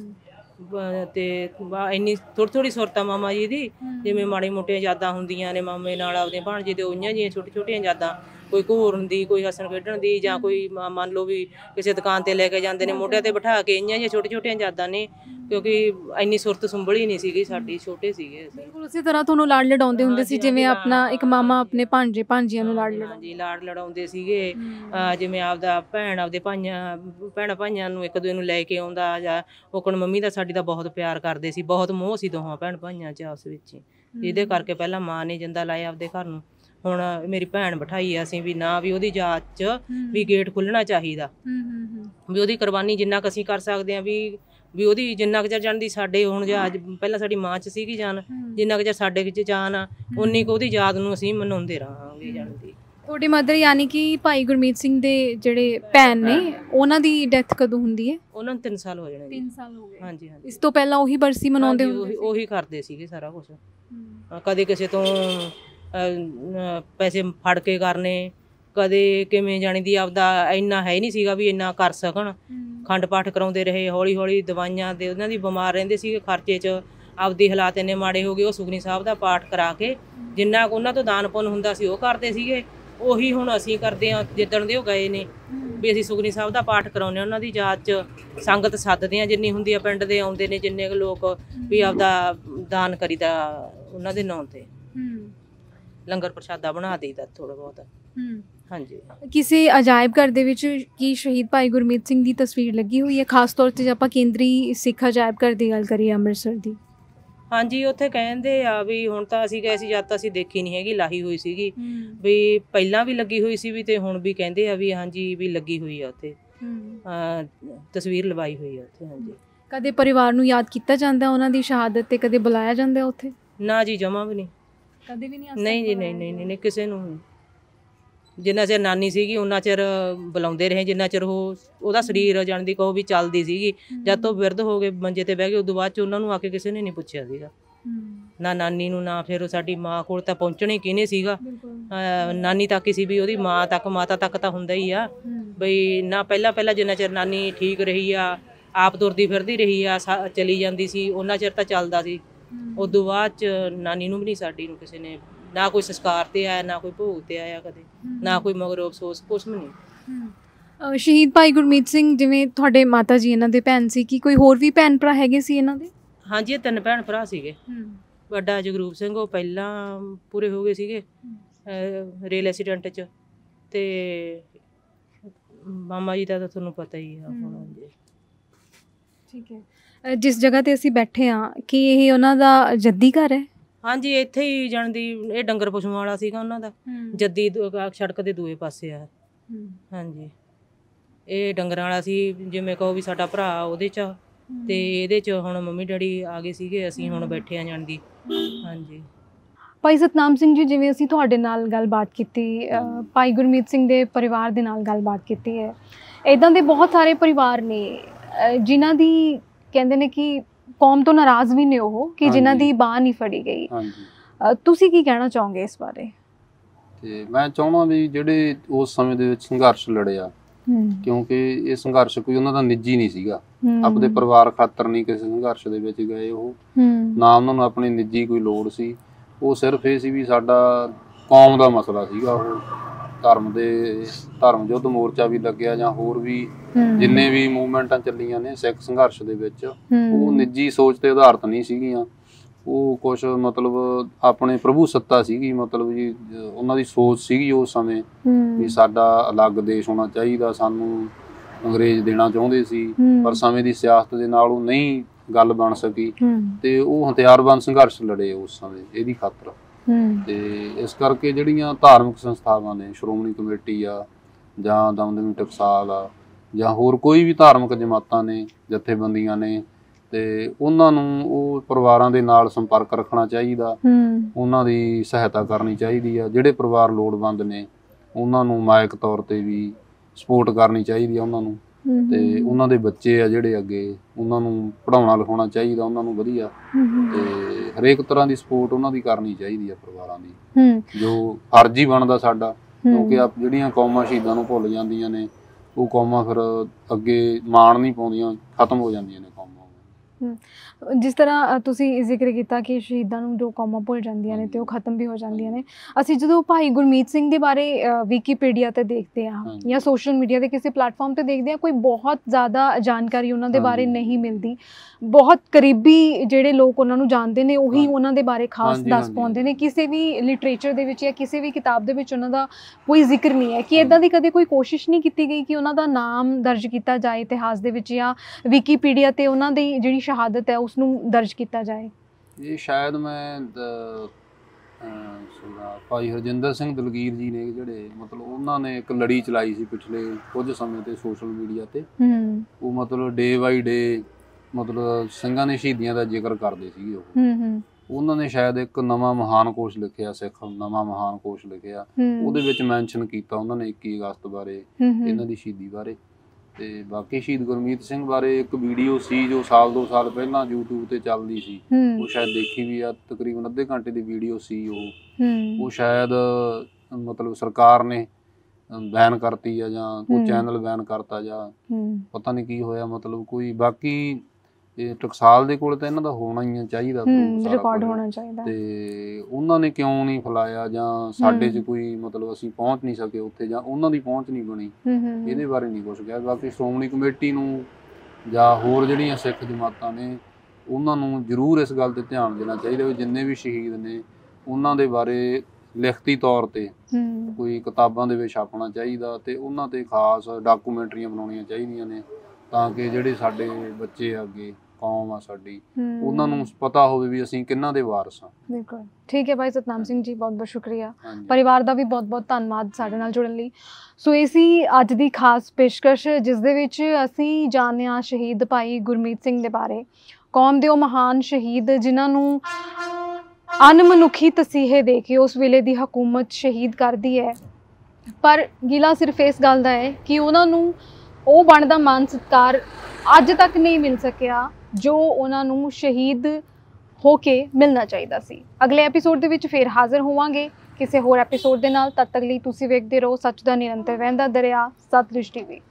ਤੇ ਇੰਨੀ ਥੋੜ੍ਹੀ ਥੋੜ੍ਹੀ ਸੁਰਤ ਆ ਮਾਮਾ ਜੀ ਦੀ ਜਿਵੇਂ ਮਾੜੀ ਮੋਟੀਆਂ ਯਾਦਾਂ ਹੁੰਦੀਆਂ ਨੇ ਮਾਮੇ ਨਾਲ ਆਪਦੇ ਭਾਣਜੇ ਦੇ ਉਈਆਂ ਜਿਹੀਆਂ ਛੋਟੀ ਛੋਟੀਆਂ ਯਾਦਾਂ ਕੋਈ ਘੂਰਨ ਦੀ, ਕੋਈ ਹੱਸਣ ਖੇਡਣ ਦੀ, ਜਾਂ ਕੋਈ ਮ- ਮੰਨ ਲਓ ਵੀ ਕਿਸੇ ਦੁਕਾਨ ਤੇ ਲੈ ਕੇ ਜਾਂਦੇ ਨੇ ਮੋਢਿਆਂ ਤੇ ਬਿਠਾ ਕੇ, ਇੰਨੀਆਂ ਜਿਹੀਆਂ ਛੋਟੀਆਂ ਛੋਟੀਆਂ ਯਾਦਾਂ ਨੇ, ਕਿਉਂਕਿ ਇੰਨੀ ਸੁਰਤ ਸੰਭਲੀ ਨਹੀਂ ਸੀਗੀ ਸਾਡੀ, ਛੋਟੇ ਸੀਗੇ ਅਸੀਂ। ਬਿਲਕੁਲ ਉਸੇ ਤਰ੍ਹਾਂ ਤੁਹਾਨੂੰ ਲਾਡ ਲਡਾਉਂਦੇ ਹੁੰਦੇ ਸੀ ਜਿਵੇਂ ਆਪਣਾ ਇੱਕ ਮਾਮਾ ਆਪਣੇ ਭਾਂਜੇ ਭਾਂਜੀਆਂ ਨੂੰ ਲਾਡ ਲਡਾਉਂਦਾ। ਹਾਂਜੀ, ਲਾਡ ਲੜਾਉਂਦੇ ਸੀਗੇ। ਅਹ ਜਿਵੇਂ ਆਪਦਾ ਭੈਣ ਆਪਦੇ ਭਾਈਆਂ ਭੈਣਾਂ ਭਾਈਆਂ ਨੂੰ ਇੱਕ ਦੂਜੇ ਨੂੰ ਲੈ ਕੇ ਆਉਂਦਾ, ਜਾਂ ਉਹ ਕੋਣ ਮੰਮੀ ਦਾ ਸਾਡੀ ਦਾ ਬਹੁਤ ਪਿਆਰ ਕਰਦੇ ਸੀ, ਬਹੁਤ ਮੋਹ ਸੀ ਦੋਹਾਂ ਭੈਣ ਭਾਈਆਂ 'ਚ ਆਪਸ ਵਿੱਚ ਹੀ। ਜਿਹਦੇ ਕਰਕੇ ਪਹਿਲਾਂ ਮਾਂ ਨੇ ਜਿੰਦਾ ਲਾਇਆ ਆਪਦੇ ਘਰ ਨੂੰ, ਹੁਣ ਮੇਰੀ ਭੈਣ ਬਿਠਾਈ ਆ ਅਸੀਂ ਵੀ ਨਾ ਵੀ ਉਹਦੀ ਜਾਤ 'ਚ ਵੀ ਗੇਟ ਖੁੱਲ੍ਹਣਾ ਚਾਹੀਦਾ, ਵੀ ਉਹਦੀ ਕੁਰਬਾਨੀ ਜਿੰਨਾ ਕੁ ਅਸੀਂ ਕਰ ਸਕਦੇ ਹਾਂ, ਵੀ ਵੀ ਉਹਦੀ ਜਿੰਨਾ ਕੁ ਚਿਰ ਜਾਣਦੀ ਸਾਡੇ ਹੁਣ ਜਾਂ ਅੱਜ ਪਹਿਲਾਂ ਸਾਡੀ ਮਾਂ 'ਚ ਸੀਗੀ ਜਾਨ, ਜਿੰਨਾ ਕੁ ਚਿਰ ਸਾਡੇ ਵਿੱਚ ਜਾਨ ਆ ਉਨੀ ਕੁ ਉਹਦੀ ਯਾਦ ਨੂੰ ਅਸੀਂ ਮਨਾਉਂਦੇ ਰਹਾਂਗੇ ਜਾਣਦੀ। ਤੁਹਾਡੀ ਮਦਰ ਯਾਨੀ ਕਿ ਭਾਈ ਗੁਰਮੀਤ ਸਿੰਘ ਦੇ ਜਿਹੜੇ ਭੈਣ ਨੇ ਉਹਨਾਂ ਦੀ ਡੈਥ ਕਦੋਂ ਹੁੰਦੀ ਹੈ? ਉਹਨਾਂ ਨੂੰ ਤਿੰਨ ਸਾਲ ਹੋ ਜਾਣੇ। ਤਿੰਨ ਸਾਲ ਹੋ ਗਏ। ਹਾਂਜੀ ਹਾਂਜੀ। ਇਸ ਤੋਂ ਪਹਿਲਾਂ ਉਹੀ ਬਰਸੀ ਮਨਾਉਂਦੇ ਹਾਂਜੀ, ਹੁੰਦੇ ਉਹੀ ਸੀ? ਉਹੀ ਕਰਦੇ ਸੀਗੇ ਸਾਰਾ ਕੁਝ। ਕਦੇ ਕਿਸੇ ਤੋਂ ਅਹ, ਪੈਸੇ ਫੜ ਕੇ ਕਰਨੇ, ਕਦੇ ਕਿਵੇਂ ਜਾਣੀ ਦੀ ਆਪਦਾ ਇੰਨਾ ਹੈ ਨਹੀਂ ਸੀਗਾ ਵੀ ਇੰਨਾ ਕਰ ਸਕਣ। ਖੰਡ ਪਾਠ ਕਰਾਉਂਦੇ ਰਹੇ, ਹੌਲੀ ਹੌਲੀ ਦਵਾਈਆਂ ਦੇ ਉਹਨਾਂ ਦੀ ਬਿਮਾਰ ਰਹਿੰਦੇ ਸੀਗੇ, ਖਰਚੇ 'ਚ ਆਪਦੀ ਹਾਲਾਤ ਇੰਨੇ ਮਾੜੇ ਹੋ ਗਏ, ਉਹ ਸੁਖਨੀ ਸਾਹਿਬ ਦਾ ਪਾਠ ਕਰਾ ਕੇ ਜਿੰਨਾ ਉਹਨਾਂ ਤੋਂ ਦਾਨ ਪੁੰਨ ਹੁੰਦਾ ਸੀ ਉਹ ਕਰਦੇ ਸੀਗੇ। ਉਹੀ ਹੁਣ ਅਸੀਂ ਕਰਦੇ ਹਾਂ, ਜਿੱਦਣ ਦੇ ਉਹ ਗਏ ਨੇ ਵੀ ਅਸੀਂ ਸੁਖਨੀ ਸਾਹਿਬ ਦਾ ਪਾਠ ਕਰਾਉਂਦੇ ਹਾਂ ਉਹਨਾਂ ਦੀ ਯਾਦ 'ਚ, ਸੰਗਤ ਸੱਦਦੇ ਹਾਂ ਜਿੰਨੀ ਹੁੰਦੀ ਆ, ਪਿੰਡ ਦੇ ਆਉਂਦੇ ਨੇ ਜਿੰਨੇ ਕੁ ਲੋਕ, ਵੀ ਆਪਦਾ ਦਾਨ ਕਰੀਦਾ ਉਹਨਾਂ ਦੇ ਨਾਂ 'ਤੇ, ਲੰਗਰ ਪ੍ਰਸ਼ਾਦਾ ਬਣਾ ਦੇਈਦਾ ਥੋੜ੍ਹਾ ਬਹੁਤ। ਹਾਂਜੀ। ਕਿਸੇ ਅਜਾਇਬ ਘਰ ਦੇ ਵਿੱਚ ਕੀ ਸ਼ਹੀਦ ਭਾਈ ਗੁਰਮੀਤ ਸਿੰਘ ਦੀ ਤਸਵੀਰ ਲੱਗੀ ਹੋਈ ਹੈ, ਖਾਸ ਤੌਰ 'ਤੇ ਜੇ ਆਪਾਂ ਕੇਂਦਰੀ ਸਿੱਖ ਅਜਾਇਬ ਘਰ ਦੀ ਗੱਲ ਕਰੀਏ ਅੰਮ੍ਰਿਤਸਰ ਦੀ? ਹਾਂਜੀ, ਉੱਥੇ ਕਹਿੰਦੇ ਆ ਵੀ ਹੁਣ ਤਾਂ ਅਸੀਂ ਗਏ ਸੀ ਜਦ ਤਾਂ ਅਸੀਂ ਦੇਖੀ ਨਹੀਂ ਹੈਗੀ, ਲਾਹੀ ਹੋਈ ਸੀਗੀ, ਵੀ ਪਹਿਲਾਂ ਵੀ ਲੱਗੀ ਹੋਈ ਸੀ ਵੀ, ਤੇ ਹੁਣ ਵੀ ਕਹਿੰਦੇ ਆ ਵੀ ਹਾਂਜੀ ਵੀ ਲੱਗੀ ਹੋਈ ਆ ਉੱਥੇ, ਤਸਵੀਰ ਲਵਾਈ ਹੋਈ ਆ ਉੱਥੇ। ਹਾਂਜੀ। ਕਦੇ ਪਰਿਵਾਰ ਨੂੰ ਯਾਦ ਕੀਤਾ ਜਾਂਦਾ ਉਹਨਾਂ ਦੀ ਸ਼ਹਾਦਤ ਤੇ, ਕਦੇ ਬੁਲਾਇਆ ਜਾਂਦਾ ਉੱਥੇ? ਨਾ ਜੀ, ਜਮਾ ਵੀ ਨਹੀਂ, ਕਦੇ ਵੀ ਨਹੀਂ? ਨਹੀਂ ਜੀ, ਨਹੀਂ ਨਹੀਂ ਨਹੀਂ ਕਿਸੇ ਨੂੰ ਨਹੀਂ। ਜਿੰਨਾ ਚਿਰ ਨਾਨੀ ਸੀਗੀ ਉਹਨਾਂ ਚਿਰ ਬੁਲਾਉਂਦੇ ਰਹੇ, ਜਿੰਨਾ ਚਿਰ ਉਹ ਉਹਦਾ ਸਰੀਰ ਜਾਣ ਦੀ ਕਹੋ ਵੀ ਚੱਲਦੀ ਸੀਗੀ। ਜਦ ਤੋਂ ਬਿਰਧ ਹੋ ਗਏ, ਮੰਜੇ ਤੇ ਬਹਿ ਗਏ, ਉਦੋਂ ਬਾਅਦ 'ਚ ਉਹਨਾਂ ਨੂੰ ਆ ਕੇ ਕਿਸੇ ਨੇ ਨਹੀਂ ਪੁੱਛਿਆ ਸੀਗਾ, ਨਾ ਨਾਨੀ ਨੂੰ, ਨਾ ਫਿਰ ਸਾਡੀ ਮਾਂ ਕੋਲ ਤਾਂ ਪਹੁੰਚਣੇ ਕਿਹਨੇ ਸੀਗਾ। ਨਾਨੀ ਤੱਕ ਹੀ ਸੀ ਵੀ ਉਹਦੀ ਮਾਂ ਤੱਕ, ਮਾਤਾ ਤੱਕ ਤਾਂ ਹੁੰਦਾ ਹੀ ਆ ਬਈ ਨਾ। ਪਹਿਲਾਂ ਪਹਿਲਾਂ ਜਿੰਨਾ ਚਿਰ ਨਾਨੀ ਠੀਕ ਰਹੀ ਆ, ਆਪ ਤੁਰਦੀ ਫਿਰਦੀ ਰਹੀ ਆ, ਚਲੀ ਜਾਂਦੀ ਸੀ, ਉਹਨਾਂ ਚਿਰ ਤਾਂ ਚੱਲਦਾ ਸੀ। ਉਦੋਂ ਬਾਅਦ 'ਚ ਨਾਨੀ ਨੂੰ ਵੀ ਨਹੀਂ, ਸਾਡੀ ਨੂੰ ਕਿਸੇ ਨੇ ਨਾ ਕੋਈ ਸੰਸਕਾਰ ਤੇ ਆਇਆ, ਨਾ ਕੋਈ ਭੋਗ ਤੇ ਆਇਆ ਕਦੇ, ਨਾ ਕੋਈ ਮਗਰੋਂ ਅਫਸੋਸ, ਕੁਛ ਵੀ ਨਹੀਂ। ਸ਼ਹੀਦ ਭਾਈ ਗੁਰਮੀਤ ਸਿੰਘ ਜਿਵੇਂ ਤੁਹਾਡੇ ਮਾਤਾ ਜੀ ਇਹਨਾਂ ਦੇ ਭੈਣ ਸੀ, ਕੀ ਕੋਈ ਹੋਰ ਵੀ ਭੈਣ ਭਰਾ ਹੈਗੇ ਸੀ ਇਹਨਾਂ ਦੇ? ਹਾਂਜੀ, ਇਹ ਤਿੰਨ ਭੈਣ ਭਰਾ ਸੀਗੇ। ਵੱਡਾ ਜਗਰੂਪ ਸਿੰਘ, ਉਹ ਪਹਿਲਾਂ ਪੂਰੇ ਹੋ ਗਏ ਸੀਗੇ ਰੇਲ ਐਕਸੀਡੈਂਟ 'ਚ, ਤੇ ਮਾਮਾ ਜੀ ਦਾ ਤਾਂ ਤੁਹਾਨੂੰ ਪਤਾ ਹੀ ਆ ਹੁਣ। ਠੀਕ ਹੈ। ਜਿਸ ਜਗ੍ਹਾ ਤੇ ਅਸੀਂ ਬੈਠੇ ਹਾਂ, ਕੀ ਇਹ ਉਹਨਾਂ ਦਾ ਜੱਦੀ ਘਰ ਹੈ? ਹਾਂਜੀ, ਇੱਥੇ ਹੀ ਜਾਣਦੀ, ਇਹ ਡੰਗਰ ਪਸ਼ੂਆਂ ਵਾਲਾ ਸੀਗਾ ਉਹਨਾਂ ਦਾ, ਜੱਦੀ ਸੜਕ ਦੇ ਦੂਏ ਪਾਸੇ ਆ। ਹਾਂਜੀ, ਇਹ ਡੰਗਰਾਂ ਵਾਲਾ ਸੀ, ਜਿਵੇਂ ਕਹੋ ਵੀ ਸਾਡਾ ਭਰਾ ਉਹਦੇ 'ਚ, ਤੇ ਇਹਦੇ 'ਚ ਹੁਣ ਮੰਮੀ ਡੈਡੀ ਆ ਗਏ ਸੀਗੇ, ਅਸੀਂ ਹੁਣ ਬੈਠੇ ਆ ਜਾਣਦੀ। ਹਾਂਜੀ। ਭਾਈ ਸਤਨਾਮ ਸਿੰਘ ਜੀ, ਜਿਵੇਂ ਅਸੀਂ ਤੁਹਾਡੇ ਨਾਲ ਗੱਲਬਾਤ ਕੀਤੀ, ਭਾਈ ਗੁਰਮੀਤ ਸਿੰਘ ਦੇ ਪਰਿਵਾਰ ਦੇ ਨਾਲ ਗੱਲਬਾਤ ਕੀਤੀ ਹੈ, ਇੱਦਾਂ ਦੇ ਬਹੁਤ ਸਾਰੇ ਪਰਿਵਾਰ ਨੇ ਜਿਨ੍ਹਾਂ ਦੀ ਕਹਿੰਦੇ ਨੇ ਕਿ ਕੌਮ ਤੋਂ ਨਾਰਾਜ਼ ਵੀ ਨੇ ਉਹ, ਕਿ ਜਿਨ੍ਹਾਂ ਦੀ ਬਾਂਹ ਨਹੀਂ ਫੜੀ ਗਈ। ਤੁਸੀਂ ਕੀ ਕਹਿਣਾ ਚਾਹੋਗੇ ਇਸ ਬਾਰੇ? ਤੇ ਮੈਂ ਚਾਹੁੰਦਾ ਵੀ ਜਿਹੜੇ ਉਸ ਸਮੇਂ ਦੇ ਵਿੱਚ ਸੰਘਰਸ਼ ਲੜਿਆ, ਕਿਉਂਕਿ ਇਹ ਸੰਘਰਸ਼ ਕੋਈ ਉਹਨਾਂ ਦਾ ਨਿੱਜੀ ਨਹੀਂ ਸੀਗਾ, ਆਪਣੇ ਪਰਿਵਾਰ ਖਾਤਰ ਨਹੀਂ ਕਿਸੇ ਸੰਘਰਸ਼ ਦੇ ਵਿੱਚ ਗਏ ਉਹ, ਨਾ ਉਹਨਾਂ ਨੂੰ ਆਪਣੀ ਨਿੱਜੀ ਕੋਈ ਲੋੜ ਸੀ। ਉਹ ਸਿਰਫ ਇਹ ਸੀ ਵੀ ਸਾਡਾ ਕੌਮ ਦਾ ਮਸਲਾ ਸੀਗਾ। ਉਹ ਧਰਮ ਦੇ ਧਰਮ ਯੁੱਧ ਮੋਰਚਾ ਵੀ ਲੱਗਿਆ, ਜਾਂ ਹੋਰ ਵੀ ਜਿੰਨੇ ਵੀ ਮੂਵਮੈਂਟਾਂ ਚੱਲੀਆਂ ਨੇ ਸਿੱਖ ਸੰਘਰਸ਼ ਦੇ ਵਿੱਚ, ਉਹ ਨਿੱਜੀ ਸੋਚ ਤੇ ਆਧਾਰਿਤ ਨਹੀਂ ਸੀਗੀਆਂ। ਉਹ ਕੁਛ ਮਤਲਬ ਆਪਣੇ ਪ੍ਰਭੂ ਸੱਤਾ ਸੀਗੀ, ਮਤਲਬ ਜੀ ਉਹਨਾਂ ਦੀ ਸੋਚ ਸੀਗੀ ਉਸ ਸਮੇਂ ਵੀ ਸਾਡਾ ਅਲੱਗ ਦੇਸ਼ ਹੋਣਾ ਚਾਹੀਦਾ, ਸਾਨੂੰ ਅੰਗਰੇਜ਼ ਦੇਣਾ ਚਾਹੁੰਦੇ ਸੀ, ਪਰ ਸਮੇਂ ਦੀ ਸਿਆਸਤ ਦੇ ਨਾਲ ਉਹ ਨਹੀਂ ਗੱਲ ਬਣ ਸਕੀ, ਤੇ ਉਹ ਹਥਿਆਰਬੰਦ ਸੰਘਰਸ਼ ਲੜੇ ਉਸ ਸਮੇਂ ਇਹਦੀ ਖਾਤਰ। ਤੇ ਇਸ ਕਰਕੇ ਜਿਹੜੀਆਂ ਧਾਰਮਿਕ ਸੰਸਥਾਵਾਂ ਨੇ, ਸ਼੍ਰੋਮਣੀ ਕਮੇਟੀ ਆ, ਜਾਂ ਦਮਦਮੀ ਟਕਸਾਲ ਆ, ਜਾਂ ਹੋਰ ਕੋਈ ਵੀ ਧਾਰਮਿਕ ਜਮਾਤਾਂ ਨੇ, ਜਥੇਬੰਦੀਆਂ ਨੇ, ਤੇ ਉਹਨਾਂ ਨੂੰ ਉਹ ਪਰਿਵਾਰਾਂ ਦੇ ਨਾਲ ਸੰਪਰਕ ਰੱਖਣਾ ਚਾਹੀਦਾ, ਉਹਨਾਂ ਦੀ ਸਹਾਇਤਾ ਕਰਨੀ ਚਾਹੀਦੀ ਆ। ਜਿਹੜੇ ਪਰਿਵਾਰ ਲੋੜਵੰਦ ਨੇ ਉਹਨਾਂ ਨੂੰ ਮਾਇਕ ਤੌਰ ਤੇ ਵੀ ਸਪੋਰਟ ਕਰਨੀ ਚਾਹੀਦੀ ਆ ਉਹਨਾਂ ਨੂੰ, ਤੇ ਉਹਨਾਂ ਦੇ ਬੱਚੇ ਆ ਜਿਹੜੇ ਅੱਗੇ, ਉਹਨਾਂ ਨੂੰ ਪੜ੍ਹਾਉਣਾ ਲਿਖਾਉਣਾ ਚਾਹੀਦਾ ਉਹਨਾਂ ਨੂੰ ਵਧੀਆ, ਤੇ ਹਰੇਕ ਤਰ੍ਹਾਂ ਦੀ ਸਪੋਰਟ ਉਹਨਾਂ ਦੀ ਕਰਨੀ ਚਾਹੀਦੀ ਆ ਪਰਿਵਾਰਾਂ ਦੀ, ਜੋ ਫਰਜ਼ ਹੀ ਬਣਦਾ ਸਾਡਾ। ਕਿਉਂਕਿ ਆਪ ਜਿਹੜੀਆਂ ਕੌਮਾਂ ਸ਼ਹੀਦਾਂ ਨੂੰ ਭੁੱਲ ਜਾਂਦੀਆਂ ਨੇ, ਉਹ ਕੌਮਾਂ ਫਿਰ ਅੱਗੇ ਮਾਣ ਨਹੀਂ ਪਾਉਂਦੀਆਂ, ਖਤਮ ਹੋ ਜਾਂਦੀਆਂ ਨੇ ਕੌਮਾਂ। ਜਿਸ ਤਰ੍ਹਾਂ ਤੁਸੀਂ ਜ਼ਿਕਰ ਕੀਤਾ ਕਿ ਸ਼ਹੀਦਾਂ ਨੂੰ ਜੋ ਕੌਮਾਂ ਭੁੱਲ ਜਾਂਦੀਆਂ ਨੇ ਤੇ ਉਹ ਖਤਮ ਵੀ ਹੋ ਜਾਂਦੀਆਂ ਨੇ, ਅਸੀਂ ਜਦੋਂ ਭਾਈ ਗੁਰਮੀਤ ਸਿੰਘ ਦੇ ਬਾਰੇ ਵਿਕੀਪੀਡੀਆ ਤੇ ਦੇਖਦੇ ਹਾਂ ਜਾਂ ਸੋਸ਼ਲ ਮੀਡੀਆ ਦੇ ਕਿਸੇ ਪਲੇਟਫਾਰਮ ਤੇ ਦੇਖਦੇ ਹਾਂ, ਕੋਈ ਬਹੁਤ ਜ਼ਿਆਦਾ ਜਾਣਕਾਰੀ ਉਹਨਾਂ ਦੇ ਬਾਰੇ ਨਹੀਂ ਮਿਲਦੀ। ਬਹੁਤ ਕਰੀਬੀ ਜਿਹੜੇ ਲੋਕ ਉਹਨਾਂ ਨੂੰ ਜਾਣਦੇ ਨੇ ਉਹੀ ਉਹਨਾਂ ਦੇ ਬਾਰੇ ਖਾਸ ਦੱਸ ਪਾਉਂਦੇ ਨੇ। ਕਿਸੇ ਵੀ ਲਿਟਰੇਚਰ ਦੇ ਵਿੱਚ ਜਾਂ ਕਿਸੇ ਵੀ ਕਿਤਾਬ ਦੇ ਵਿੱਚ ਉਹਨਾਂ ਦਾ ਕੋਈ ਜ਼ਿਕਰ ਨਹੀਂ ਹੈ। ਕਿ ਇੱਦਾਂ ਦੀ ਕਦੇ ਕੋਈ ਕੋਸ਼ਿਸ਼ ਨਹੀਂ ਕੀਤੀ ਗਈ ਕਿ ਉਹਨਾਂ ਦਾ ਨਾਮ ਦਰਜ ਕੀਤਾ ਜਾਏ ਇਤਿਹਾਸ ਦੇ ਵਿੱਚ ਜਾਂ ਵਿਕੀਪੀਡੀਆ ਤੇ ਉਹਨਾਂ ਦੀ ਜਿਹੜੀ ਸ਼ਹਾਦਤ ਹੈ ਉਸ ਨੂੰ ਦਰਜ ਕੀਤਾ ਜਾਏ? ਇਹ ਸ਼ਾਇਦ ਮੈਂ ਭਾਈ ਹਰਜਿੰਦਰ ਸਿੰਘ ਦਲਗੀਰ ਜੀ ਨੇ ਜਿਹੜੇ ਮਤਲਬ ਉਹਨਾਂ ਨੇ ਇੱਕ ਲੜੀ ਚਲਾਈ ਸੀ ਪਿਛਲੇ ਕੁਝ ਸਮੇਂ ਤੇ ਸੋਸ਼ਲ ਮੀਡੀਆ ਤੇ। ਉਹ ਮਤਲਬ ਡੇ ਬਾਈ ਡੇ ਮਤਲਬ ਸਿੰਘਾਂ ਦੀ ਸ਼ਹੀਦੀਆਂ ਦਾ ਜ਼ਿਕਰ ਕਰਦੇ ਸੀਗੇ। ਉਹ ਉਹਨਾਂ ਨੇ ਸ਼ਾਇਦ ਇੱਕ ਨਵਾਂ ਮਹਾਨ ਕੋਸ਼ ਲਿਖਿਆ, ਸਿੱਖ ਨਵਾਂ ਮਹਾਨ ਕੋਸ਼ ਲਿਖਿਆ, ਉਹਦੇ ਵਿੱਚ ਮੈਂਸ਼ਨ ਕੀਤਾ ਉਹਨਾਂ ਨੇ ਇੱਕੀ ਅਗਸਤ ਬਾਰੇ, ਇਹਨਾਂ ਦੀ ਸ਼ਹੀਦੀ ਬਾਰੇ। ਤੇ ਬਾਕੀ ਸ਼ਹੀਦ ਗੁਰਮੀਤ ਸਿੰਘ ਬਾਰੇ ਇੱਕ ਵੀਡੀਓ ਸੀ ਜੋ ਸਾਲ ਦੋ ਸਾਲ ਪਹਿਲਾਂ ਯੂਟਿਊਬ ਤੇ ਚੱਲਦੀ ਸੀ, ਉਹ ਸ਼ਾਇਦ ਦੇਖੀ ਵੀ ਆ, ਤਕਰੀਬਨ ਅੱਧੇ ਘੰਟੇ ਦੀ ਵੀਡੀਓ ਸੀ ਉਹ। ਉਹ ਸ਼ਾਇਦ ਮਤਲਬ ਸਰਕਾਰ ਨੇ ਬੈਨ ਕਰਤੀ ਆ ਜਾਂ ਕੋਈ ਚੈਨਲ ਬੈਨ ਕਰਤਾ ਜਾਂ ਪਤਾ ਨਹੀਂ ਕੀ ਹੋਇਆ, ਮਤਲਬ ਕੋਈ। ਬਾਕੀ ਇਹ ਟਕਸਾਲ ਦੇ ਕੋਲ ਤਾਂ ਇਹਨਾਂ ਦਾ ਹੋਣਾ ਹੀ ਚਾਹੀਦਾ, ਰਿਕਾਰਡ ਹੋਣਾ ਚਾਹੀਦਾ, ਤੇ ਉਹਨਾਂ ਨੇ ਕਿਉਂ ਨਹੀਂ ਫੈਲਾਇਆ ਜਾਂ ਸਾਡੇ 'ਚ ਕੋਈ ਮਤਲਬ ਅਸੀਂ ਪਹੁੰਚ ਨਹੀਂ ਸਕੇ ਉੱਥੇ ਜਾਂ ਉਹਨਾਂ ਦੀ ਪਹੁੰਚ ਨਹੀਂ ਬਣੀ, ਇਹਦੇ ਬਾਰੇ ਨਹੀਂ ਕੁਛ ਕਿਹਾ। ਬਾਕੀ ਸ਼੍ਰੋਮਣੀ ਕਮੇਟੀ ਨੂੰ ਜਾਂ ਹੋਰ ਜਿਹੜੀਆਂ ਸਿੱਖ ਜਮਾਤਾਂ ਨੇ ਉਹਨਾਂ ਨੂੰ ਜ਼ਰੂਰ ਇਸ ਗੱਲ 'ਤੇ ਧਿਆਨ ਦੇਣਾ ਚਾਹੀਦਾ ਵੀ ਜਿੰਨੇ ਵੀ ਸ਼ਹੀਦ ਨੇ ਉਹਨਾਂ ਦੇ ਬਾਰੇ ਲਿਖਤੀ ਤੌਰ 'ਤੇ ਕੋਈ ਕਿਤਾਬਾਂ ਦੇ ਵਿੱਚ ਛਾਪਣਾ ਚਾਹੀਦਾ ਤੇ ਉਹਨਾਂ 'ਤੇ ਖਾਸ ਡਾਕੂਮੈਂਟਰੀਆਂ ਬਣਾਉਣੀਆਂ ਚਾਹੀਦੀਆਂ ਨੇ ਤਾਂ ਕਿ ਜਿਹੜੇ ਸਾਡੇ ਬੱਚੇ ਆ ਅੱਗੇ ਕੌਮ ਆ ਸਾਡੀ ਉਹਨਾਂ ਨੂੰ ਪਤਾ ਹੋਵੇ ਵੀ ਅਸੀਂ ਕਿਹਨਾਂ ਦੇ ਵਾਰਸ ਹਾਂ। ਬਿਲਕੁਲ ਠੀਕ ਹੈ ਭਾਈ ਸਤਨਾਮ ਸਿੰਘ ਜੀ, ਬਹੁਤ ਬਹੁਤ ਸ਼ੁਕਰੀਆ। ਪਰਿਵਾਰ ਦਾ ਵੀ ਬਹੁਤ ਬਹੁਤ ਧੰਨਵਾਦ ਸਾਡੇ ਨਾਲ ਜੁੜਨ ਲਈ। ਸੋ ਇਹ ਸੀ ਅੱਜ ਦੀ ਖਾਸ ਪੇਸ਼ਕਸ਼ ਜਿਸ ਦੇ ਵਿੱਚ ਅਸੀਂ ਜਾਣਿਆ ਸ਼ਹੀਦ ਭਾਈ ਗੁਰਮੀਤ ਸਿੰਘ ਦੇ ਬਾਰੇ, ਕੌਮ ਦੇ ਉਹ ਮਹਾਨ ਸ਼ਹੀਦ ਜਿਨ੍ਹਾਂ ਨੂੰ ਅਣਮਨੁੱਖੀ ਤਸੀਹੇ ਦੇ ਕੇ ਉਸ ਵੇਲੇ ਦੀ ਹਕੂਮਤ ਸ਼ਹੀਦ ਕਰਦੀ ਹੈ। ਪਰ ਗਿਲਾ ਸਿਰਫ ਇਸ ਗੱਲ ਦਾ ਹੈ ਕਿ ਉਹਨਾਂ ਨੂੰ ਉਹ ਬਣਦਾ ਮਾਨ ਸਤਿਕਾਰ ਅੱਜ ਤੱਕ ਨਹੀਂ ਮਿਲ ਸਕਿਆ ਜੋ ਉਹਨਾਂ ਨੂੰ ਸ਼ਹੀਦ ਹੋ ਕੇ ਮਿਲਣਾ ਚਾਹੀਦਾ ਸੀ। ਅਗਲੇ ਐਪੀਸੋਡ ਦੇ ਵਿੱਚ ਫੇਰ ਹਾਜ਼ਰ ਹੋਵਾਂਗੇ ਕਿਸੇ ਹੋਰ ਐਪੀਸੋਡ ਦੇ ਨਾਲ। ਤਦ ਤੱਕ ਲਈ ਤੁਸੀਂ ਵੇਖਦੇ ਰਹੋ ਸੱਚ ਦਾ ਨਿਰੰਤਰ ਵਹਿੰਦਾ ਦਰਿਆ, ਸਤਲੁਜ ਟੀਵੀ।